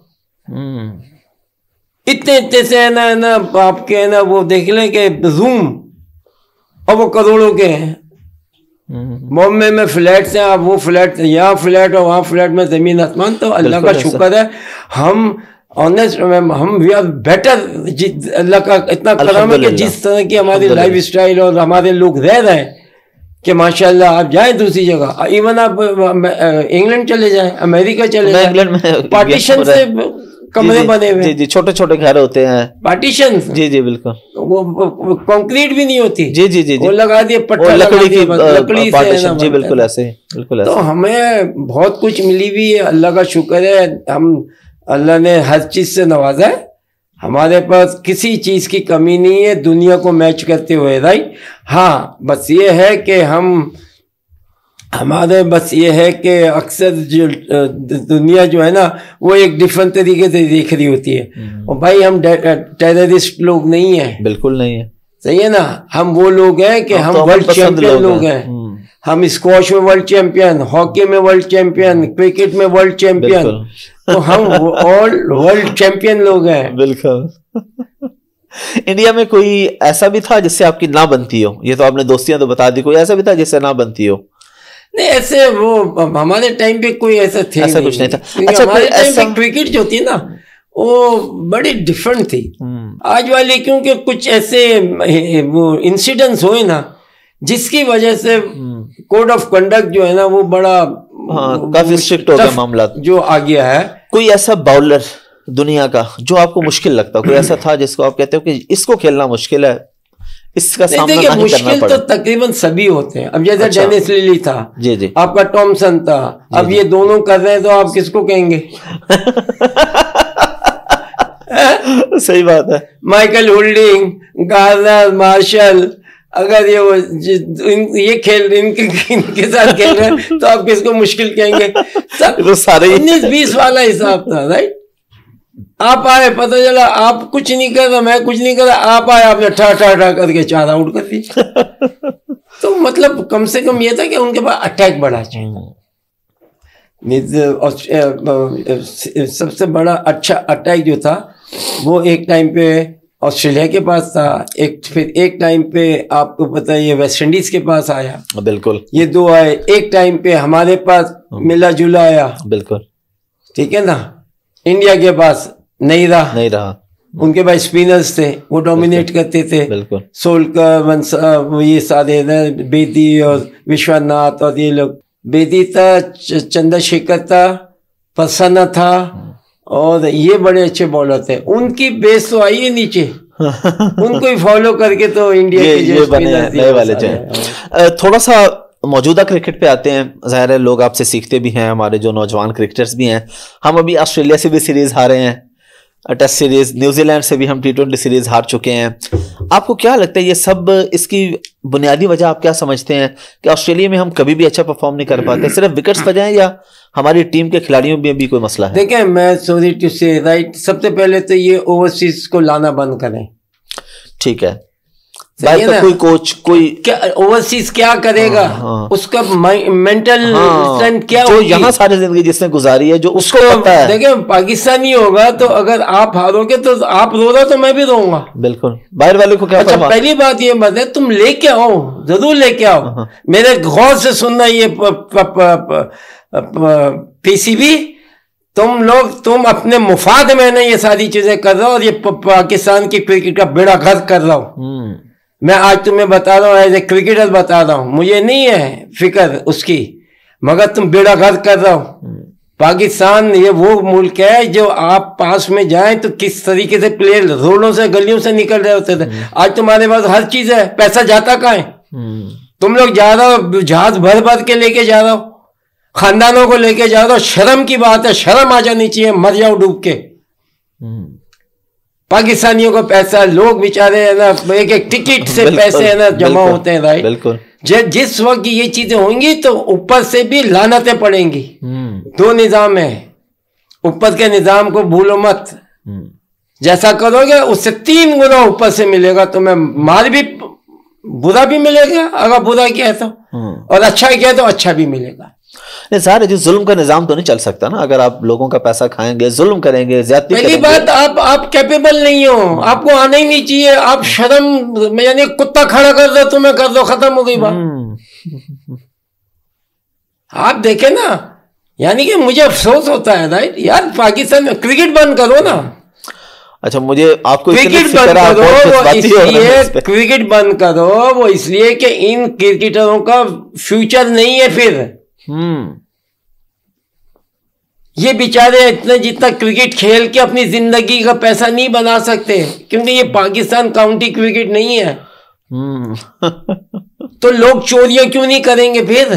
इतने से है ना आपके है ना वो देख लें कि रूम, और वो करोड़ों के हैं। बॉम्बे में फ्लैट्स हैं, आप वो फ्लैट, यहाँ फ्लैट और वहाँ फ्लैट में जमीन आसमान। तो अल्लाह का शुक्र है, हम ऑनेस्ट, हम वी आर बेटर। अल्लाह का इतना करम है कि जिस तरह की हमारी लाइफ स्टाइल और हमारे लोग रह रहे हैं कि माशाल्लाह। आप जाए दूसरी जगह, इवन आप इंग्लैंड चले जाएं, अमेरिका चले जाएं, इंग्लैंड में पार्टीशन से कमरे बने हुए, जी छोटे छोटे घर होते हैं, पार्टीशन, जी बिल्कुल। वो कंक्रीट भी नहीं होती, जी वो लगा दिए पट्टा, लकड़ी से, जी बिल्कुल ऐसे, बिल्कुल ऐसे। तो हमें बहुत कुछ मिली हुई है, अल्लाह का शुक्र है। हम अल्लाह ने हर चीज से नवाजा है, हमारे पास किसी चीज की कमी नहीं है दुनिया को मैच करते हुए, राइट। हाँ, बस ये है कि हमारे बस ये है कि अक्सर जो दुनिया जो है ना वो एक डिफरेंट तरीके से देख रही होती है। और भाई हम टेररिस्ट लोग नहीं है, बिल्कुल नहीं है, सही है ना। हम वो लोग हैं कि हम वर्ल्ड चैंपियन लोग हैं। हम स्क्वॉश में वर्ल्ड चैंपियन, हॉकी में वर्ल्ड चैंपियन, क्रिकेट में वर्ल्ड चैंपियन, तो हम ऑल वर्ल्ड चैंपियन लोग हैं, बिल्कुल। इंडिया में कोई ऐसा भी था जिससे आपकी ना बनती हो? ये तो आपने दोस्तियां तो बता दी, कोई ऐसा भी था जिससे ना बनती हो? नहीं, ऐसे वो हमारे टाइम पे कोई ऐसा थे, ऐसा कुछ नहीं था। अच्छा, हमारे टाइम पे क्रिकेट जो थी ना वो बड़ी डिफरेंट थी आज वाली, क्योंकि कुछ ऐसे वो इंसिडेंट्स हुए ना जिसकी वजह से कोड ऑफ कंडक्ट जो है ना वो बड़ा काफी स्ट्रिक्ट हो गया मामला जो आ गया है। कोई ऐसा बाउलर दुनिया का जो आपको मुश्किल लगता, कोई ऐसा था जिसको आप कहते हो कि इसको खेलना मुश्किल है, इसका सामना नहीं करना मुश्किल तो तकरीबन सभी होते हैं। अब जैसे डेनिस लिली था, जी आपका टॉमसन था, अब ये दोनों कर रहे हैं तो आप किसको कहेंगे? सही बात है। माइकल होल्डिंग, गार्नर, मार्शल, अगर ये खेल इनके साथ खेल रहे हैं तो आप किसको मुश्किल कहेंगे? तो सारे 19-20 वाला हिसाब था, राइट। आप आए, पता चला आप कुछ नहीं कर रहा, मैं कुछ नहीं कर रहा, आप आए, आपने ठा करके 4 आउट कर दी। तो मतलब कम से कम ये था कि उनके पास अटैक बढ़ा चाहिए। सबसे बड़ा अच्छा अटैक जो था वो एक टाइम पे ऑस्ट्रेलिया के पास था, फिर एक टाइम पे आपको पता है ये वेस्ट इंडीज के पास आया। बिल्कुल, ये दो आए। एक टाइम पे हमारे पास मिला जुला आया। बिल्कुल, ठीक है ना। इंडिया के पास नहीं रहा। उनके पास स्पिनर्स थे, वो डोमिनेट करते थे। बिल्कुल, सोलकर, ये सारे बेदी और विश्वनाथ और ये लोग। बेदी था, चंद्रशेखर था, प्रसन्न था, और ये बड़े अच्छे बॉलर थे। उनकी बेस तो आई है नीचे। उनको ही फॉलो करके तो इंडिया के ये बने नए वाले जो। थोड़ा सा मौजूदा क्रिकेट पे आते हैं। जाहिर है लोग आपसे सीखते भी हैं, हमारे जो नौजवान क्रिकेटर्स भी हैं। हम अभी ऑस्ट्रेलिया से भी सीरीज हारे हैं, टेस्ट सीरीज, न्यूजीलैंड से भी हम T20 सीरीज हार चुके हैं। आपको क्या लगता है ये सब, इसकी बुनियादी वजह आप क्या समझते हैं कि ऑस्ट्रेलिया में हम कभी भी अच्छा परफॉर्म नहीं कर पाते? सिर्फ विकेट्स वजह है या हमारी टीम के खिलाड़ियों में भी कोई मसला है? देखें, मैं सॉरी टू से राइट, सबसे पहले तो ये ओवरसीज को लाना बंद करें। ठीक है, कोई कोच, कोई क्या ओवरसीज क्या करेगा? उसका मेंटल स्ट्रेंथ क्या जो यहाँ सारी जिंदगी जिसने गुजारी है, जो उसको पता है। देखें, पाकिस्तानी होगा तो अगर आप हारोगे तो आप रो रहे तो मैं भी रोऊंगा। बिल्कुल, बाहर वाले को क्या? अच्छा, पहली बात ये बात है, तुम लेके आओ, जरूर लेके आओ। मेरे गौर से सुनना, ये पीसीबी तुम अपने मुफाद में ना ये सारी चीजें कर रहे हो, और ये पाकिस्तान की क्रिकेट का बेड़ा गर्क कर रहा हूं। मैं आज तुम्हें बता रहा हूँ, एज ए क्रिकेटर बता रहा हूँ, मुझे नहीं है फिक्र उसकी, मगर तुम बेड़ा गर्क कर रहा हो। पाकिस्तान ये वो मुल्क है जो आप पास में जाएं तो किस तरीके से प्लेयर रोडों से गलियों से निकल रहे होते थे। आज तुम्हारे पास हर चीज है, पैसा जाता कहाँ है? तुम लोग जा रहे हो, जहाज भर भर के लेके जा रहे हो, खानदानों को लेके जा रहे हो। शर्म की बात है, शर्म आ जानी चाहिए, मर जाओ डूब के। पाकिस्तानियों को पैसा, लोग बेचारे है ना, एक एक टिकट से पैसे है ना जमा होते हैं, राइट? बिल्कुल। जिस वक्त ये चीजें होंगी तो ऊपर से भी लानतें पड़ेंगी। दो निजाम है, ऊपर के निजाम को भूलो मत। जैसा करोगे उससे 3 गुना ऊपर से मिलेगा तुम्हें। माल भी बुरा भी मिलेगा अगर बुरा किया तो, और अच्छा किया तो अच्छा भी मिलेगा। नहीं सारे जो जुल्म का निजाम तो नहीं चल सकता ना। अगर आप लोगों का पैसा खाएंगे, जुल्म करेंगे, ज्यादती पहली बात आप कैपेबल नहीं हो, आपको आना ही नहीं चाहिए। आप शर्म, यानी कुत्ता खड़ा कर दो तुम्हें, कर दो, खत्म हो गई बात। आप देखे ना, यानी कि मुझे अफसोस होता है, राइट यार, पाकिस्तान में क्रिकेट बंद करो ना। अच्छा, मुझे आपको क्रिकेट बंद करो, वो इसलिए क्रिकेट बंद करो, वो इसलिए कि इन क्रिकेटरों का फ्यूचर नहीं है। फिर ये बेचारे इतने जितना क्रिकेट खेल के अपनी जिंदगी का पैसा नहीं बना सकते, क्योंकि ये पाकिस्तान काउंटी क्रिकेट नहीं है। तो लोग चोरियां क्यों नहीं करेंगे फिर?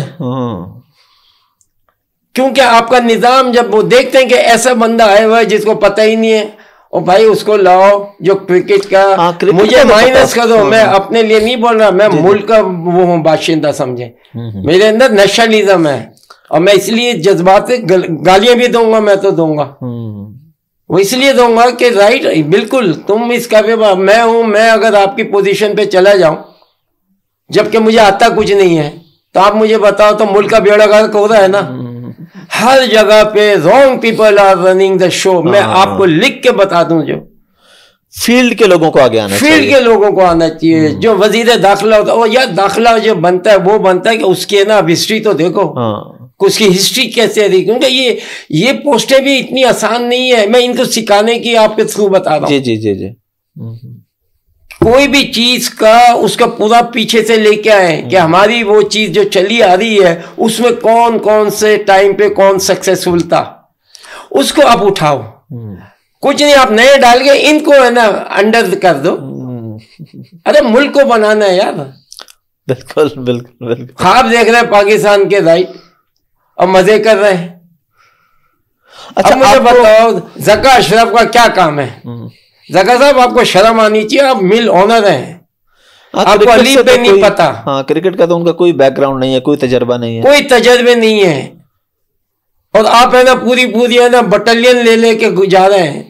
क्योंकि आपका निजाम, जब वो देखते हैं कि ऐसा बंदा आया हुआ है जिसको पता ही नहीं है, और भाई उसको लाओ जो क्रिकेट का, मुझे माइनस करो, मैं अपने लिए नहीं बोल रहा, मैं मुल्क का वो हूँ बाशिंदा, समझे। मेरे अंदर नेशनलिज्म है, और मैं इसलिए जज्बात से गालियां भी दूंगा, मैं तो दूंगा, वो इसलिए दूंगा कि राइट, बिल्कुल तुम इसका भी, मैं अगर आपकी पोजीशन पे चला जाऊं, जबकि मुझे आता कुछ नहीं है, तो आप मुझे बताओ तो मुल्क का बेड़ा गर्क हो रहा है ना। हर जगह पे wrong people are running the show. मैं आपको लिख के बता दूं, जो फील्ड के लोगों को आगे आना चाहिए, फील्ड के लोगों को आना चाहिए। जो वजीर दाखिला होता है, वो यार दाखिला जो बनता है वो बनता है कि उसकी ना हिस्ट्री तो देखो, उसकी हिस्ट्री कैसे है, क्योंकि ये पोस्टें भी इतनी आसान नहीं है। मैं इनको सिखाने की आपके थ्रू बता रहा हूँ। जी। कोई भी चीज का उसका पूरा पीछे से लेके आए कि हमारी वो चीज जो चली आ रही है उसमें कौन कौन से टाइम पे कौन सक्सेसफुल था, उसको आप उठाओ। कुछ नहीं, आप नए डाल के इनको है ना अंडर कर दो। अरे मुल्क को बनाना है यार। बिल्कुल। ख्वाब देख रहे हैं पाकिस्तान के, राइट, और मजे कर रहे हैं। अच्छा, मुझे बताओ ज़का अशरफ का क्या काम है? ज़का साहब, आपको शर्म आनी चाहिए, आप मिल ऑनर हैं, आपको अली पे नहीं पता। हाँ, क्रिकेट का तो उनका कोई बैकग्राउंड नहीं है, कोई तजर्बा नहीं है, कोई तजर्बे नहीं है, और आप है ना पूरी है ना बटालियन ले लेके जा रहे हैं।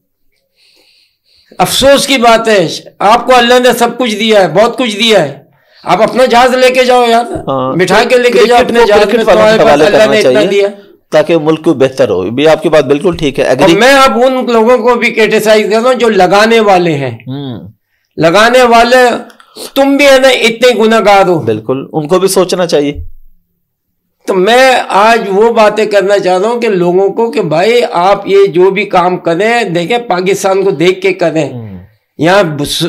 अफसोस की बात है, आपको अल्लाह ने सब कुछ दिया है, बहुत कुछ दिया है, आप अपना जहाज लेके जाओ यार, बिठा के लेके जाओ अपने जहाज में, तुम्हारे पास अल्लाह ने इतना दिया ताकि मुल्क को बेहतर हो। भी आपकी बात बिल्कुल ठीक है, और मैं अब उन लोगों को भी क्रिटिसाइज कर रहा हूँ जो लगाने वाले हैं। लगाने वाले तुम भी है ना इतने गुनाहगार हो, बिल्कुल उनको भी सोचना चाहिए। तो मैं आज वो बातें करना चाह रहा हूँ कि लोगों को कि भाई आप ये जो भी काम करें, देखें पाकिस्तान को देख के करें, यहाँ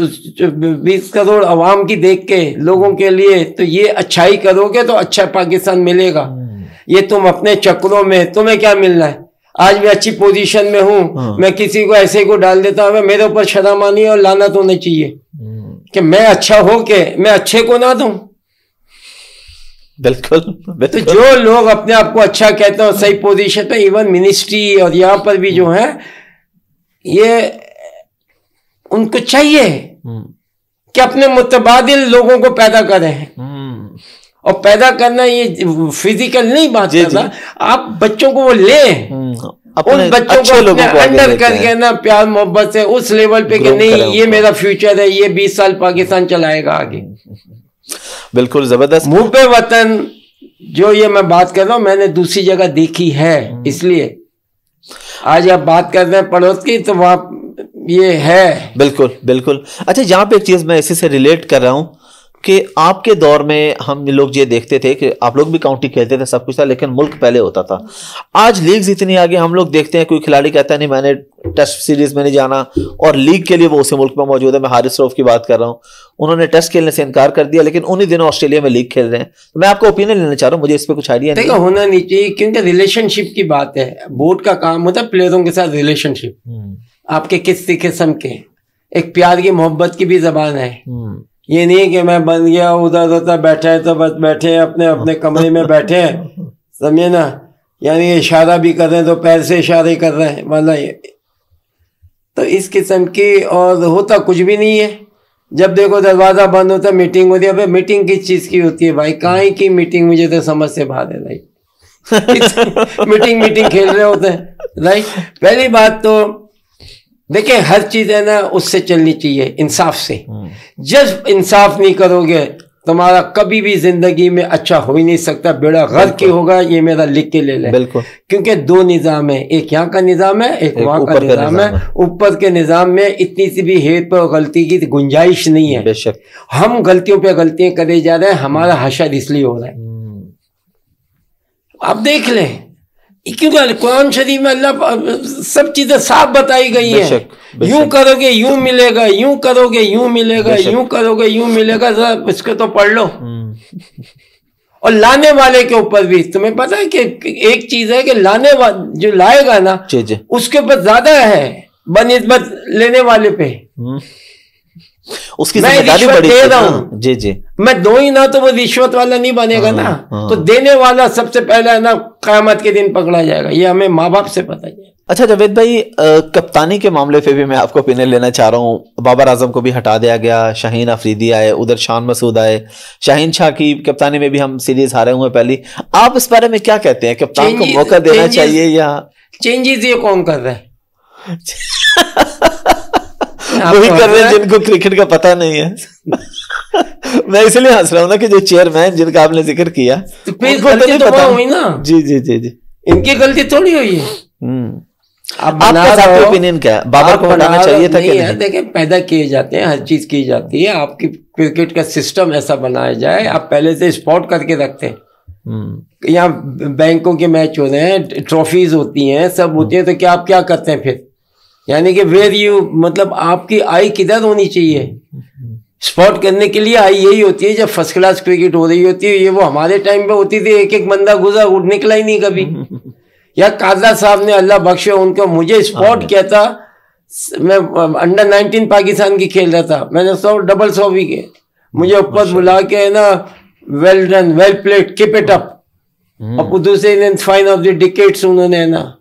20 करोड़ अवाम की देख के लोगों के लिए, तो ये अच्छाई करोगे तो अच्छा पाकिस्तान मिलेगा। ये तुम अपने चक्रों में, तुम्हें क्या मिलना है? आज मैं अच्छी पोजीशन में हूँ, मैं किसी को ऐसे को डाल देता हूँ, मेरे ऊपर शर्म आनी है और लानत होनी चाहिए कि मैं अच्छा हो के मैं अच्छे को ना दूं। बिल्कुल, तो जो लोग अपने आप को अच्छा कहते हैं सही पोजीशन पे, इवन मिनिस्ट्री और यहाँ पर भी जो है, ये उनको चाहिए कि अपने मुतबादिल लोगों को पैदा करें। और पैदा करना ये फिजिकल नहीं बात करना, आप बच्चों को वो लें, उन बच्चों को अपने अंडर करके ना प्यार मोहब्बत से उस लेवल पे कि नहीं ये मेरा फ्यूचर है, ये 20 साल पाकिस्तान चलाएगा आगे। बिल्कुल जबरदस्त। मुंह पे वतन जो ये मैं बात कर रहा हूँ मैंने दूसरी जगह देखी है, इसलिए आज आप बात कर रहे हैं पड़ोस की, तो वहां ये है। बिल्कुल बिल्कुल। अच्छा, यहाँ पे एक चीज मैं इसी से रिलेट कर रहा हूँ कि आपके दौर में हम लोग ये देखते थे कि आप लोग भी काउंटी खेलते थे, सब कुछ था, लेकिन मुल्क पहले होता था। आज लीग्स इतनी आगे, हम लोग देखते हैं कोई खिलाड़ी कहता है नहीं मैंने टेस्ट सीरीज में नहीं जाना, और लीग के लिए वो उसी मुल्क में मौजूद है। मैं हारिस रऊफ की बात कर रहा हूँ, उन्होंने टेस्ट खेलने से इनकार कर दिया, लेकिन उन्हीं दिनों ऑस्ट्रेलिया में लीग खेल रहे हैं। तो मैं आपका ओपिनियन लेना चाह रहा हूँ, मुझे इस पर कुछ आइडिया नहीं। होना नहीं चाहिए, क्योंकि रिलेशनशिप की बात है। बोर्ड का काम होता है प्लेयरों के साथ रिलेशनशिप, आपके किस किस्म के, एक प्यार की मोहब्बत की भी जबान है। ये नहीं कि मैं बन गया उधर उधर बैठा है तो बस बैठे अपने अपने कमरे में बैठे हैं, समझे ना, यानी इशारा भी कर रहे हैं तो पैर से इशारे कर रहे हैं वाला ये, तो इस किस्म की। और होता कुछ भी नहीं है। जब देखो दरवाजा बंद होता है, मीटिंग होती है। भाई मीटिंग किस चीज की होती है भाई? कहाँ की मीटिंग? मुझे तो समझ से बाहर है भाई। मीटिंग खेल रहे होते हैं, राइट। पहली बात तो देखिए हर चीज है ना उससे चलनी चाहिए, इंसाफ से। जब इंसाफ नहीं करोगे तुम्हारा कभी भी जिंदगी में अच्छा हो ही नहीं सकता, बेड़ा गर्क की होगा। ये मेरा लिख के ले ले, बिल्कुल। क्योंकि दो निजाम है, एक यहाँ का निजाम है, एक वहां का निजाम है। ऊपर के निजाम में इतनी सी भी हेर पर गलती की गुंजाइश नहीं है। बेशक हम गलतियों पे गलतियां करे जा रहे हैं, हमारा हशर इसलिए हो रहा है। आप देख लें क्योंकि कुरान शरीफ में अल्लाह सब चीजें साफ बताई गई है। यूं करोगे यूं मिलेगा, यूं करोगे यूं मिलेगा, यूं करोगे यूं मिलेगा। जरा इसको तो पढ़ लो। और लाने वाले के ऊपर भी तुम्हें पता है कि एक चीज है कि लाने वाले जो लाएगा ना उसके ऊपर ज्यादा है बनिस्बत लेने वाले पे। उसकी जिम्मेदारी बड़ी दे रहा हूं जी जी, मैं दो ही ना तो वो रिश्वत वाला नहीं बनेगा ना। तो देने वाला सबसे पहला है ना क़यामत के दिन पकड़ा जाएगा, ये हमें माँ बाप से पता है। अच्छा जावेद भाई, कप्तानी के मामले पे भी मैं आपको ओपिनियन लेना चाह रहा हूँ। बाबर आजम को भी हटा दिया गया, शाहीन अफरीदी आए, उधर शान मसूद आए, शाहीन शाह की कप्तानी में भी हम सीरीज हारे हुए पहली। आप इस बारे में क्या कहते हैं? कप्तान को मौका देना चाहिए या चेंजेस ये कौन कर रहा है? वही कर रहे हैं जिनको क्रिकेट का पता नहीं है। मैं इसलिए हंस रहा हूँ ना कि जो चेयरमैन जिनका आपने जिक्र किया, तो गलती तो वहां हुई ना। जी जी जी जी, इनकी गलती थोड़ी हुई है। आपका ओपिनियन क्या है? बाबर को हटाना चाहिए था कि नहीं? देखिए पैदा किए जाते हैं, हर चीज की जाती है। आपकी क्रिकेट का सिस्टम ऐसा बनाया जाए, आप पहले से स्पॉट करके रखते हैं। यहाँ बैंकों के मैच हो रहे हैं, ट्रॉफीज होती हैं, सब होती है, तो क्या आप क्या करते हैं फिर? यानी कि वेर यू, मतलब आपकी आई किधर होनी चाहिए? स्पॉट करने के लिए आई यही होती है जब फर्स्ट क्लास क्रिकेट हो रही होती है। ये वो हमारे टाइम पे होती थी, एक एक बंदा गुजरा निकला ही नहीं कभी। या कादला साहब ने अल्लाह बख्शे उनको, मुझे स्पॉट किया था। मैं अंडर 19 पाकिस्तान की खेल रहा था, मैंने 100 भी किए। मुझे ऊपर बुला के है ना, well done, well played, keep it up. और दूसरे दिन फाइन ऑफ द डिकेट्स उन्होंने है ना,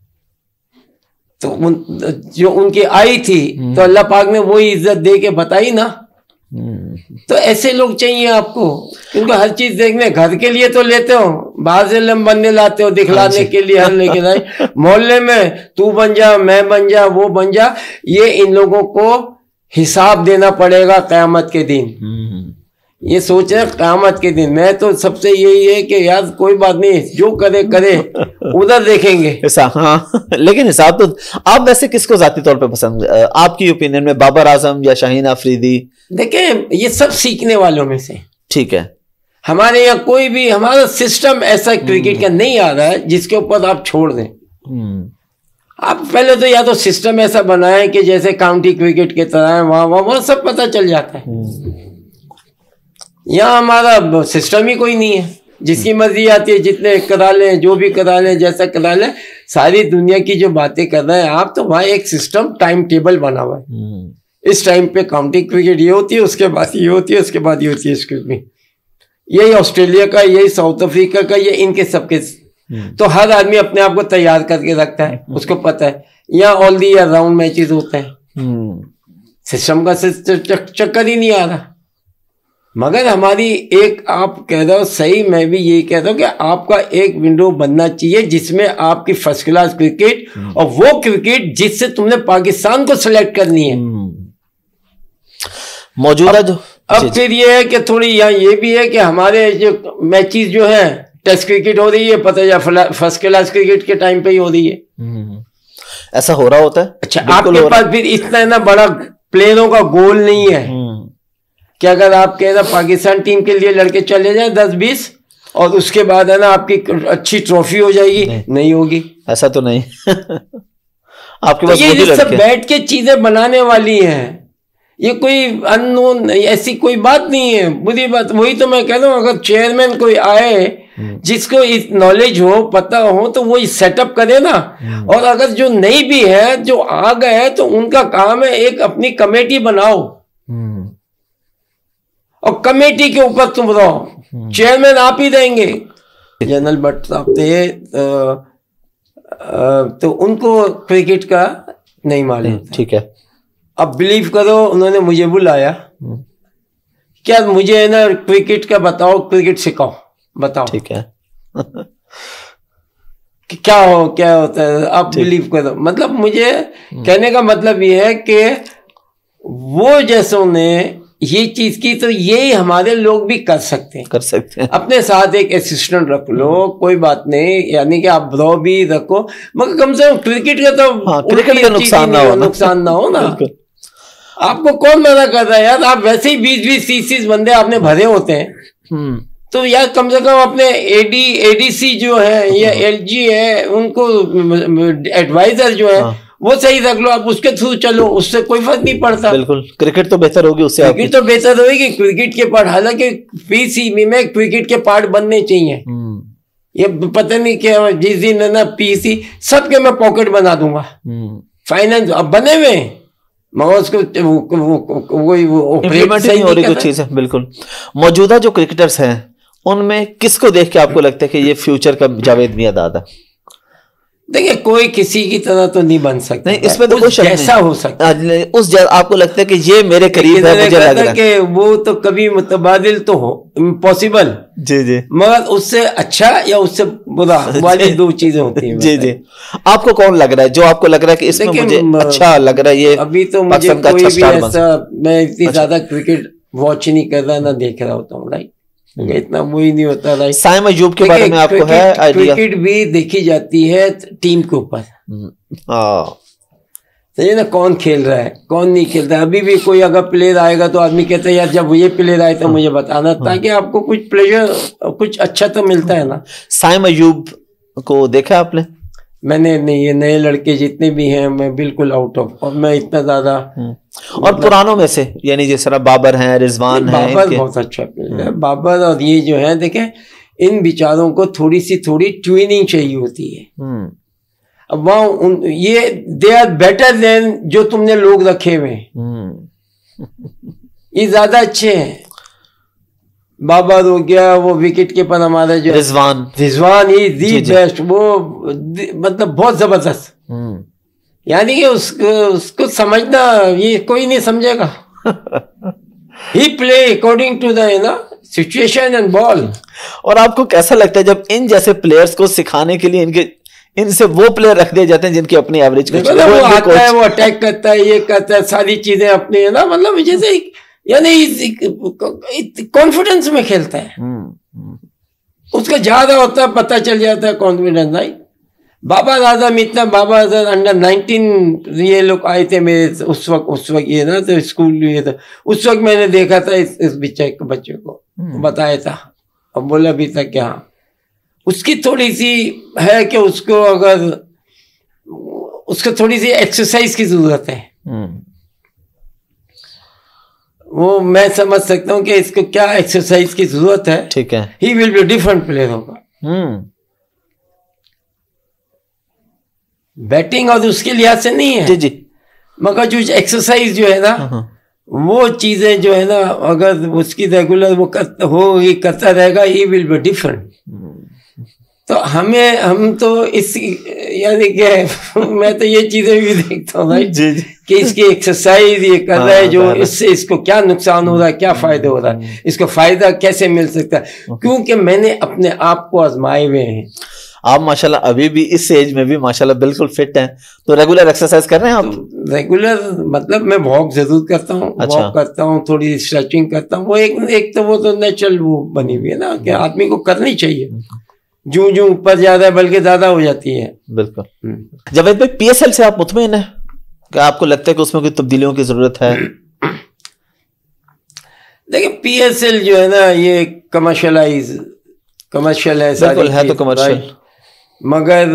तो जो उनकी आई थी तो अल्लाह पाक ने वही इज्जत दे के बताई ना। तो ऐसे लोग चाहिए आपको, क्योंकि हर चीज देखने, घर के लिए तो लेते हो, बाहर से बंदे लाते हो दिखलाने के लिए, हर लेके आए मोहल्ले में तू बन जा, मैं बन जा, वो बन जा। ये इन लोगों को हिसाब देना पड़ेगा क़यामत के दिन। ये सोच रहे क़यामत के दिन। मैं तो सबसे यही है कि यार कोई बात नहीं, जो करे करे, उधर देखेंगे। ऐसा हाँ, लेकिन हिसाब तो आप वैसे किसको जाती तौर पे पसंद, आपकी ओपिनियन में, बाबर आजम या शाहीन अफरीदी? देखें, ये सब सीखने वालों में से। ठीक है, हमारे यहाँ कोई भी, हमारा सिस्टम ऐसा क्रिकेट का नहीं आ रहा है जिसके ऊपर आप छोड़ दें। आप पहले तो या तो सिस्टम ऐसा बनाए कि जैसे काउंटी क्रिकेट के तरह है, वहाँ सब पता चल जाता है। यहाँ हमारा सिस्टम ही कोई नहीं है, जिसकी मर्जी आती है, जितने करा लें, जो भी करा लें, जैसा करा लें। सारी दुनिया की जो बातें कर रहे हैं आप, तो वहाँ एक सिस्टम, टाइम टेबल बना हुआ है। इस टाइम पे काउंटी क्रिकेट ये होती है, उसके बाद ये होती है, उसके बाद ये होती है। इसके में यही ऑस्ट्रेलिया का, यही साउथ अफ्रीका का, ये इनके सबके। तो हर आदमी अपने आप को तैयार करके रखता है, उसको पता है। यहाँ all the year round matches होते हैं, सिस्टम का चक्कर ही नहीं आ रहा। मगर हमारी एक, आप कह रहे हो सही, मैं भी यही कह रहा हूँ कि आपका एक विंडो बनना चाहिए जिसमें आपकी फर्स्ट क्लास क्रिकेट, और वो क्रिकेट जिससे तुमने पाकिस्तान को सिलेक्ट करनी है। मौजूदा जो अब फिर ये है कि थोड़ी यहाँ ये भी है कि हमारे जो मैचेस जो है, टेस्ट क्रिकेट हो रही है, पता है, फर्स्ट क्लास क्रिकेट के टाइम पे ही हो रही है। ऐसा हो रहा होता है। अच्छा, आपके पास फिर इतना ना बड़ा प्लेयरों का गोल नहीं है कि अगर आप कह रहे पाकिस्तान टीम के लिए लड़के चले जाए 10-20 और उसके बाद है ना आपकी अच्छी ट्रॉफी हो जाएगी, नहीं होगी। ऐसा तो नहीं। आपके तो पास ये सब बैठ के चीजें बनाने वाली हैं, ये कोई अननोन ऐसी कोई बात नहीं है, बुरी बात। वही तो मैं कह रहा हूँ, अगर चेयरमैन कोई आए जिसको इस नॉलेज हो, पता हो, तो वो सेटअप करे ना। और अगर जो नहीं भी है, जो आ गए हैं, तो उनका काम है एक अपनी कमेटी बनाओ, और कमेटी के ऊपर तुम रहो। चेयरमैन आप ही देंगे। जनरल भट्ट साहब थे, तो उनको क्रिकेट का नहीं मालूम। ठीक है। अब बिलीव करो, उन्होंने मुझे बुलाया, क्या मुझे है ना क्रिकेट का बताओ, क्रिकेट सिखाओ, बताओ। ठीक है। कि क्या होता है, आप बिलीव करो। मतलब मुझे कहने का मतलब ये है कि वो जैसों ने ये चीज की, तो यही हमारे लोग भी कर सकते हैं। अपने साथ एक असिस्टेंट रख लो, कोई बात नहीं, यानी कि आप ब्रो भी रखो, मगर कम से कम क्रिकेट का तो क्रिकेट का नुकसान ना हो ना। आपको कौन मना कर रहा है यार, आप वैसे ही 20-20, 30-30 बंदे आपने भरे होते हैं, तो यार कम से कम अपने एडीसी जो है या एलजी है, उनको एडवाइजर जो है वो सही रख लो, आप उसके थ्रू चलो, उससे कोई फर्क नहीं पड़ता। बिल्कुल, क्रिकेट तो बेहतर होगी उससे। क्रिकेट तो बेहतर होगी, क्रिकेट के पार्ट, हालांकि पीसीबी में क्रिकेट के पार्ट बनने चाहिए। ये पता नहीं क्या, जिस दिन है ना पीसी सबके मैं पॉकेट बना दूंगा, फाइनेंस अब बने हुए, मगर उसको इम्प्लीमेंट नहीं हो रही कुछ चीज है। बिल्कुल। मौजूदा जो क्रिकेटर्स हैं, उनमें किसको देख के आपको लगता है कि ये फ्यूचर का जावेद मियांदाद है? देखिए, कोई किसी की तरह तो नहीं बन सकता। नहीं, इसमें तो कोई शक जैसा हो सकता है, आपको लगता है कि ये मेरे करीब है, मुझे लग रहा है कि वो तो कभी मुतबादिल तो हो, इम्पॉसिबल। जी। मगर उससे अच्छा या उससे बुरा वाली दो चीजें होती हैं। जी। आपको कौन लग रहा है, जो आपको लग रहा है कि इसमें मुझे अच्छा लग रहा है? ये अभी तो मुझे कोई भी ऐसा, मैं इतनी ज्यादा क्रिकेट वॉच नहीं कर रहा, ना देख रहा होता हूँ, राइट। इतना वो ही नहीं होता। राइट। साइम अयूब के बारे में आपको है आइडिया? क्रिकेट भी देखी जाती है टीम के ऊपर, सही ना, कौन खेल रहा है, कौन नहीं खेल रहा है। अभी भी कोई अगर प्लेयर आएगा तो आदमी कहता है यार जब ये प्लेयर आए तो मुझे बताना, ताकि आपको कुछ प्लेजर, कुछ अच्छा तो मिलता है ना। साइम अयूब को देखा आपने? मैंने नहीं, ये नए लड़के जितने भी हैं मैं बिल्कुल आउट ऑफ, और मैं इतना ज्यादा। और पुरानों में से, यानी जिस तरह बाबर हैं, रिजवान हैं, बाबर बहुत अच्छा प्लेयर है, बाबर। और ये जो है देखें, इन बिचारों को थोड़ी ट्यूनिंग चाहिए होती है। अब वहाँ ये दे आर बेटर देन जो तुमने लोग रखे हुए, ये ज्यादा अच्छे हैं। बाबर हो गया, वो विकेट कीपर हमारा जो रिजवान ही दी बेस्ट, वो मतलब बहुत जबरदस्त। यानी कि उसको समझना, ये कोई नहीं समझेगा। He play according to the situation and ball. और आपको कैसा लगता है जब इन जैसे प्लेयर्स को सिखाने के लिए इनसे वो प्लेयर रख दिए जाते हैं जिनकी अपनी एवरेज वो आता है, वो अटैक करता है, ये करता है, सारी चीजें अपनी है ना, मतलब जैसे यानी कॉन्फिडेंस में खेलता है, उसका ज्यादा होता है, पता चल जाता है कॉन्फिडेंस। नहीं, बाबा आजम इतना, बाबा आजम अंडर 19 ये लोग आए थे मेरे उस वक्त ये ना, तो स्कूल ये था, उस वक्त मैंने देखा था इस बच्चे को बताया था और बोला भी था कि हाँ उसकी थोड़ी सी है कि उसको अगर उसको थोड़ी सी एक्सरसाइज की जरूरत है। वो मैं समझ सकता हूँ कि इसको क्या एक्सरसाइज की जरूरत है। ठीक है, he will be different player होगा। बैटिंग और उसके लिहाज से नहीं है जी जी, मगर जो एक्सरसाइज जो है ना, वो चीजें जो है ना, अगर उसकी रेगुलर वो करता रहेगा, ही विल बी डिफरेंट। तो हम तो इस यानी कि मैं तो ये चीजें भी देखता हूँ भाई कि इसकी एक्सरसाइज ये कर रहा है, जो इससे इसको क्या नुकसान हो रहा है, क्या फायदा हो रहा है, इसको फायदा कैसे मिल सकता है, क्योंकि मैंने अपने आप को आजमाए हुए हैं। आप माशाल्लाह अभी भी इस एज में भी माशाल्लाह बिल्कुल फिट हैं, तो रेगुलर एक्सरसाइज कर रहे हैं आप? तो रेगुलर मतलब मैं वॉक जरूर करता हूँ। अच्छा। वॉक करता हूँ, थोड़ी स्ट्रेचिंग करता हूँ। वो एक तो वो तो नेचुरल वो बनी हुई है ना कि आदमी को करनी चाहिए, जो जो ऊपर ज्यादा है बल्कि ज्यादा हो जाती है। बिल्कुल। जावेद भाई, पीएसएल से आप मुतमईन हैं? क्या आपको लगता है कि उसमें कोई तब्दीलियों की जरूरत है? देखिए पीएसएल जो है ना, ये कमर्शियल है, बिल्कुल है तो कमर्शियल, मगर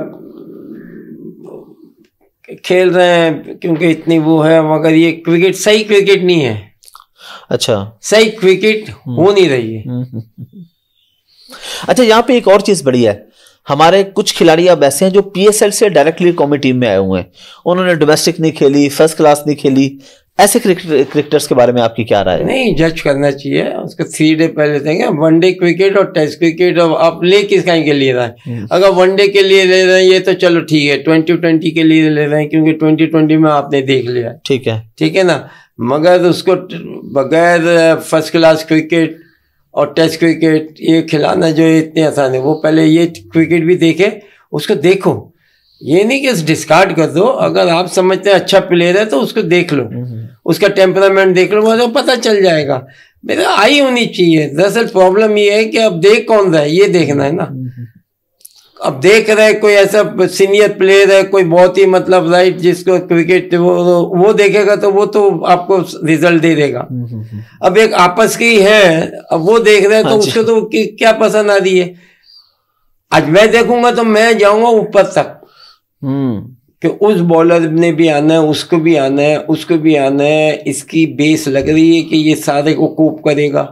खेल रहे हैं क्योंकि इतनी वो है, मगर ये क्रिकेट सही क्रिकेट नहीं है। अच्छा, सही क्रिकेट हो नहीं रही है। अच्छा, यहाँ पे एक और चीज बड़ी है, हमारे कुछ खिलाड़ी अब ऐसे हैं जो पीएसएल से डायरेक्टली कौमी टीम में आए हुए हैं, उन्होंने डोमेस्टिक नहीं खेली, फर्स्ट क्लास नहीं खेली, ऐसे क्रिकेटर्स के बारे में आपकी क्या राय है? नहीं, जज करना चाहिए उसको 3 डे पहले देंगे। वनडे क्रिकेट और टेस्ट क्रिकेट और आप ले किस कहीं के लिए रहे हैं? अगर वनडे के लिए ले रहे हैं ये तो चलो ठीक है, 2020 के लिए ले रहे हैं क्योंकि 2020 में आपने देख लिया, ठीक है ना, मगर उसको बगैर फर्स्ट क्लास क्रिकेट और टेस्ट क्रिकेट ये खिलाना जो इतने आसान है, वो पहले ये क्रिकेट भी देखे, उसको देखो, ये नहीं कि डिस्कार्ड कर दो। अगर आप समझते हैं अच्छा प्लेयर है तो उसको देख लो, उसका टेम्परामेंट देख लो, वो पता चल जाएगा। मेरा आई होनी चाहिए। दरअसल प्रॉब्लम ये है कि अब देख कौन रहा है ये देखना है ना। अब देख रहे कोई ऐसा सीनियर प्लेयर है, कोई बहुत ही मतलब राइट जिसको क्रिकेट वो देखेगा तो वो तो आपको रिजल्ट दे देगा। अब एक आपस की है, अब वो देख रहे हैं तो उसको तो क्या पसंद आ रही है। आज मैं देखूंगा तो मैं जाऊंगा ऊपर तक कि उस बॉलर ने भी आना है, उसको भी आना है, उसको भी आना है, इसकी बेस लग रही है कि ये सारे को कोप करेगा।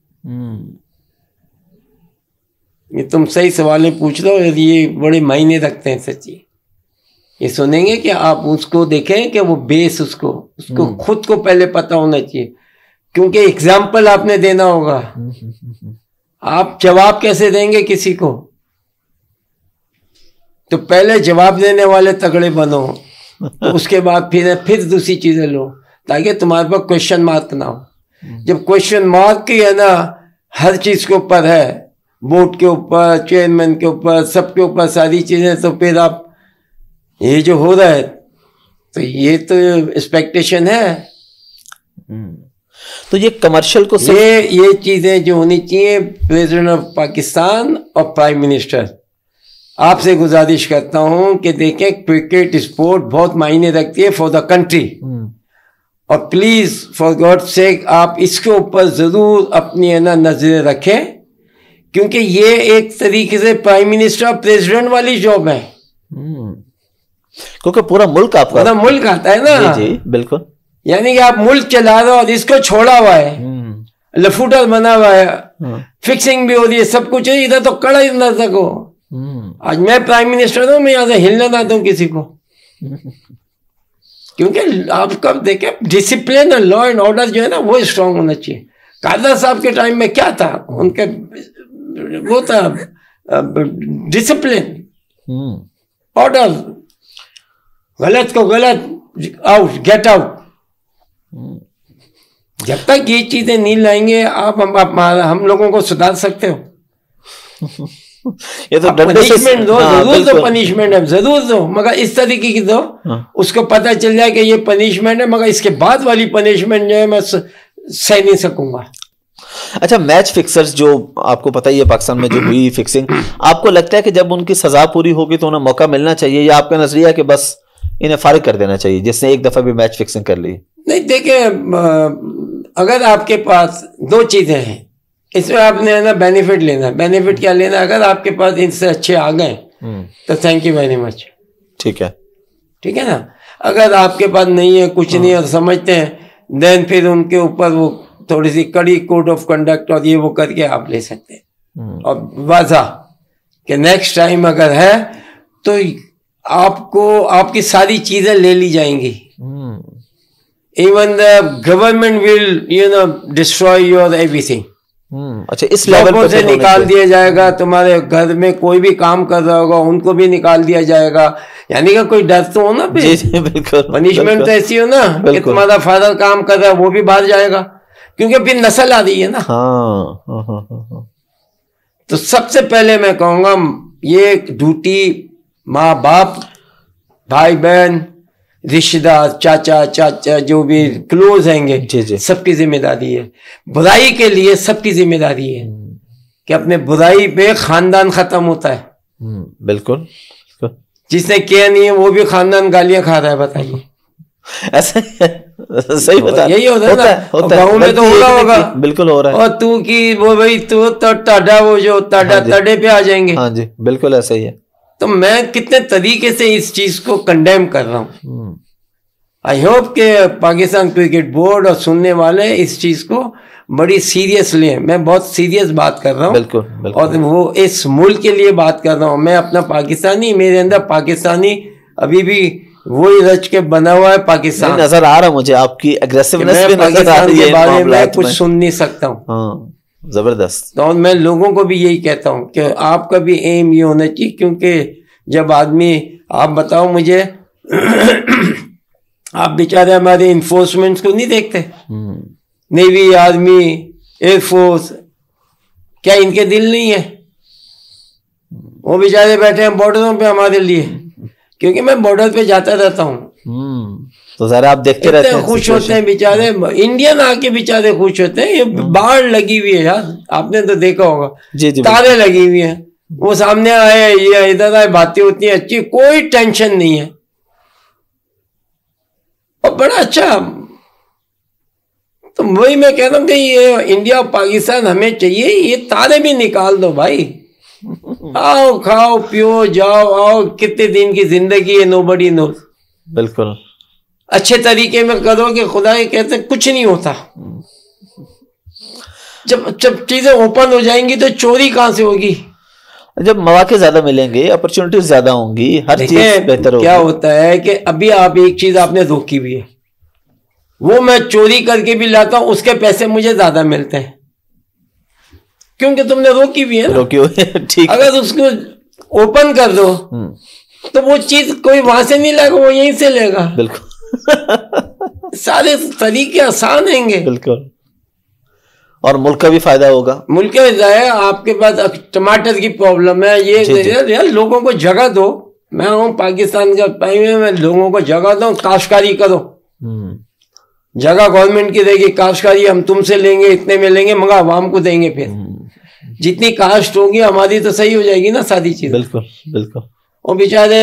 ये तुम सही सवाल पूछ रहे हो, ये बड़े मायने रखते हैं सच्ची। ये सुनेंगे कि आप उसको देखें कि वो बेस उसको खुद को पहले पता होना चाहिए, क्योंकि एग्जाम्पल आपने देना होगा। आप जवाब कैसे देंगे किसी को, तो पहले जवाब देने वाले तगड़े बनो, तो उसके बाद फिर दूसरी चीजें लो, ताकि तुम्हारे पास क्वेश्चन मार्क ना हो। जब क्वेश्चन मार्क की है ना हर चीज के ऊपर है, बोर्ड के ऊपर, चेयरमैन के ऊपर, सबके ऊपर सारी चीजें, तो फिर आप ये जो हो रहा है तो ये तो एक्सपेक्टेशन है। तो ये कमर्शियल को ये चीजें जो होनी चाहिए, प्रेसिडेंट ऑफ पाकिस्तान और प्राइम मिनिस्टर, आपसे गुजारिश करता हूं कि देखें क्रिकेट स्पोर्ट बहुत मायने रखती है फॉर द कंट्री, और प्लीज फॉर गॉड सेक आप इसके ऊपर जरूर अपनी है ना नजरें रखें, क्योंकि ये एक तरीके से प्राइम मिनिस्टर और प्रेसिडेंट वाली जॉब है। क्योंकि पूरा मुल्क आपका, पूरा मुल्क आता है ना। जी बिल्कुल, यानी कि आप मुल्क चला रहे हो और इसको छोड़ा हुआ है, लफूटर बना हुआ है, फिक्सिंग भी हो रही है, सब कुछ है, इधर तो कड़ा ही ना सको। आज मैं प्राइम मिनिस्टर हूं, मैं यहां से हिलने ना दूं किसी को, क्योंकि आप कब देखें डिसिप्लिन और लॉ एंड ऑर्डर जो है ना वो स्ट्रांग होना चाहिए। कादर साहब के टाइम में क्या था, उनके वो था डिसिप्लिन, ऑर्डर, गलत को गलत, आउट, गेट आउट। जब तक ये चीजें नहीं लाएंगे आप हम लोगों को सुधार सकते हो। ये तो पनिशमेंट दो, जरूर दो पनिशमेंट है, जरूर दो, मगर इस तरीके की दो उसको पता चल जाए कि ये पनिशमेंट है, मगर इसके बाद वाली पनिशमेंट जो है मैं सह नहीं सकूंगा। अच्छा, मैच फिक्सर्स जो आपको पता ही है पाकिस्तान में जो हुई फिक्सिंग, आपको लगता है कि जब उनकी सजा पूरी होगी तो उन्हें मौका मिलना चाहिए, या आपका नजरिया है कि बस इन्हें फारिग कर देना चाहिए जिसने एक दफा भी मैच फिक्सिंग कर ली? नहीं, देखिए, अगर आपके पास दो चीजें हैं, इसमें आपने ना बेनिफिट लेना। बेनिफिट क्या लेना? अगर आपके पास इनसे अच्छे आ गए तो थैंक यू वेरी मच, ठीक है, ठीक है ना। अगर आपके पास नहीं है, कुछ नहीं और समझते हैं, देन फिर उनके ऊपर वो थोड़ी सी कड़ी कोड ऑफ कंडक्ट और ये वो करके आप ले सकते हैं। और वाजा कि नेक्स्ट टाइम अगर है तो आपको आपकी सारी चीजें ले ली जाएंगी। Even the government will destroy your everything. अच्छा, इस लेवल से निकाल दिया जाएगा। तुम्हारे घर में कोई भी काम कर रहा होगा उनको भी निकाल दिया जाएगा। यानी कि कोई डर तो हो ना, बिल्कुल पनिशमेंट तो ऐसी हो ना कि तुम्हारा फादर काम कर रहा है वो भी बाहर जाएगा, क्योंकि फिर नस्ल आ रही है ना। हाँ। तो सबसे पहले मैं कहूंगा ये ड्यूटी माँ बाप, भाई बहन, रिश्तेदार, चाचा जो भी क्लोज हैंगे, सबकी जिम्मेदारी है। बुराई के लिए सबकी जिम्मेदारी है कि अपने बुराई पे खानदान खत्म होता है। बिल्कुल। जिसने किया नहीं है वो भी खानदान गालियां खा रहा है, बताइए। ऐसा सही बता, यही होता है ना, गाँव में तो हो रहा होगा। बिल्कुल हो रहा है। और तू की वो भाई तू तो टाडा, वो जो टाडा तड़े पे आ जाएंगे। हाँ जी, बिल्कुल ऐसा ही है। तो मैं कितने तरीके से इस चीज को कंडेम कर रहा हूँ। आई होप के पाकिस्तान क्रिकेट बोर्ड और सुनने वाले इस चीज को बड़ी सीरियस लें। मैं बहुत सीरियस बात कर रहा हूँ। बिल्कुल। और वो इस मुल्क के लिए बात कर रहा हूँ। मैं अपना पाकिस्तानी, मेरे अंदर पाकिस्तानी अभी भी वही रच के बना हुआ है। पाकिस्तान नजर आ रहा मुझे, आपकी एग्रेसिवनेस भी नजर आ रही है। के बारे में कुछ सुन नहीं सकता हूँ। हाँ, जबरदस्त। तो मैं लोगों को भी यही कहता हूँ कि आपका भी एम ये होना चाहिए, क्योंकि जब आदमी, आप बताओ मुझे, आप बेचारे हमारे इन्फोर्समेंट को नहीं देखते, नेवी, आर्मी, एयरफोर्स, क्या इनके दिल नहीं है? वो बेचारे बैठे हैं बॉर्डरों पे हमारे लिए, क्योंकि मैं बॉर्डर पे जाता रहता हूँ। तो जरा आप देखते रहते हैं, खुश होते हैं बेचारे। इंडियन आके बेचारे खुश होते हैं। ये बाढ़ लगी हुई है यार, आपने तो देखा होगा। जी, तारे लगी हुई है, वो सामने आए, ये इधर आए, बातें होती हैं अच्छी, कोई टेंशन नहीं है और बड़ा अच्छा। तो वही मैं कह रहा हूँ कि ये इंडिया और पाकिस्तान हमें चाहिए, ये तारे भी निकाल दो भाई। आओ, खाओ, पियो, जाओ, आओ। कितने दिन की जिंदगी है, नोबडी नोज। बिल्कुल अच्छे तरीके में करोगे, खुदा ये कहते हैं कुछ नहीं होता। जब चीजें ओपन हो जाएंगी तो चोरी कहां से होगी? जब मौके ज्यादा मिलेंगे, अपॉर्चुनिटीज ज्यादा होंगी, हर चीज बेहतर होगी। क्या होता है कि अभी आप एक चीज आपने रोकी हुई है, वो मैं चोरी करके भी लाता हूं, उसके पैसे मुझे ज्यादा मिलते हैं, क्योंकि तुमने रोकी हुई है ना। रोकी हुई है, ठीक। अगर उसको ओपन कर दो तो वो चीज कोई वहां से नहीं लेगा, वो यहीं से लेगा। बिल्कुल सारे तरीके आसान हैंगे। बिल्कुल, और मुल्क का भी फायदा होगा। मुल्क का जाए, आपके पास टमाटर की प्रॉब्लम है, ये यार लोगों को जगह दो। मैं हूँ पाकिस्तान का पाई में, लोगों को जगह दो, काश्तकारी करो। जगह गवर्नमेंट की देगी, काश्तकारी हम तुमसे लेंगे, इतने में लेंगे, मगर आवाम को देंगे। फिर जितनी काश्त होगी हमारी तो सही हो जाएगी ना सारी चीज। बिल्कुल बिल्कुल। वो बेचारे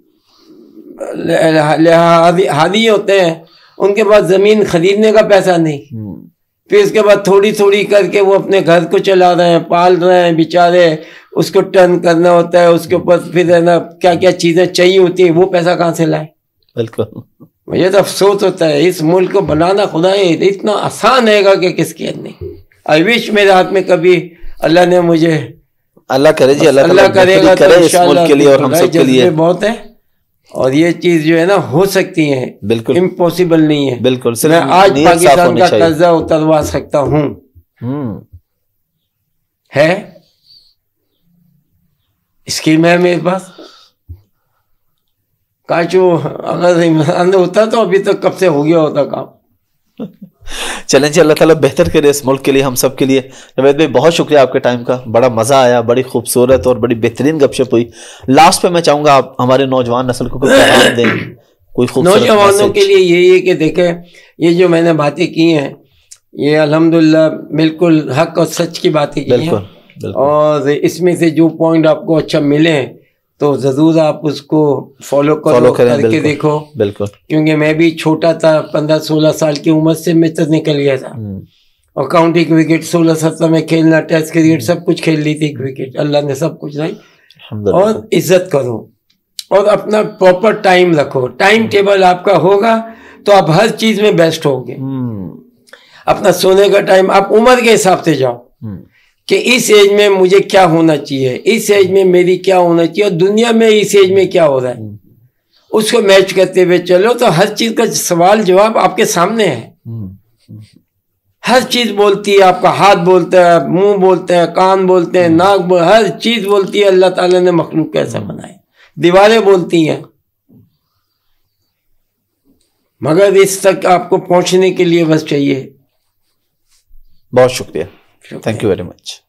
हादी होते हैं, उनके पास जमीन खरीदने का पैसा नहीं, फिर इसके बाद थोड़ी थोड़ी करके वो अपने घर को चला रहे हैं, पाल रहे हैं बेचारे। उसको टर्न करना होता है, उसके ऊपर फिर है ना क्या क्या चीजें चाहिए होती है, वो पैसा कहाँ से लाए? बिल्कुल, मुझे तो अफसोस होता है। इस मुल्क को बनाना खुदा इतना आसान है कि किसकी हद नहीं। आई विश मेरे हाथ में कभी अल्लाह ने मुझे, अल्लाह करे जी, अल्लाह करेगा तो इस मुल्क के लिए और हम सब के लिए बहुत है। और ये चीज जो है ना हो सकती है, बिल्कुल इम्पॉसिबल नहीं है। बिल्कुल, मैं आज पाकिस्तान का कर्जा उतरवा सकता हूँ। है स्कीम है मेरे पास। काचो अगर ईमान होता तो अभी तक कब से हो गया होता काम। चलें जी, अल्लाह ताला बेहतर करे इस मुल्क के लिए, हम सब के लिए। जवेद भाई बहुत शुक्रिया आपके टाइम का, बड़ा मजा आया, बड़ी खूबसूरत और बड़ी बेहतरीन गपशप हुई। लास्ट पे मैं चाहूंगा आप हमारे नौजवान नस्ल को पैगाम दें, कोई खूबसूरत नौजवानों के लिए यही है कि देखें, ये जो मैंने बातें की हैं, ये अल्हम्दुलिल्लाह बिल्कुल हक और सच की बातें की हैं। और इसमें से जो पॉइंट आपको अच्छा मिले तो ज़रूर आप उसको फॉलो करके देखो। बिल्कुल, क्योंकि मैं भी छोटा था, 15-16 साल की उम्र से मैं तो निकल गया था। और काउंटी क्रिकेट 16-17 में खेलना, टेस्ट क्रिकेट सब कुछ खेल ली थी क्रिकेट, अल्लाह ने सब कुछ नहीं। और इज्जत करो और अपना प्रॉपर टाइम रखो, टाइम टेबल आपका होगा तो आप हर चीज में बेस्ट होगे। अपना सोने का टाइम आप उम्र के हिसाब से जाओ कि इस एज में मुझे क्या होना चाहिए, इस एज में मेरी क्या होना चाहिए और दुनिया में इस एज में क्या हो रहा है, उसको मैच करते हुए चलो तो हर चीज का सवाल जवाब आपके सामने है। हर चीज बोलती है, आपका हाथ बोलता है, मुंह बोलते हैं, कान बोलते हैं, नाक हर चीज बोलती है अल्लाह ताला ने मखलूक कैसा बनाए, दीवारें बोलती हैं। मगर इस तक आपको पहुंचने के लिए बस चाहिए। बहुत शुक्रिया, थैंक यू वेरी मच।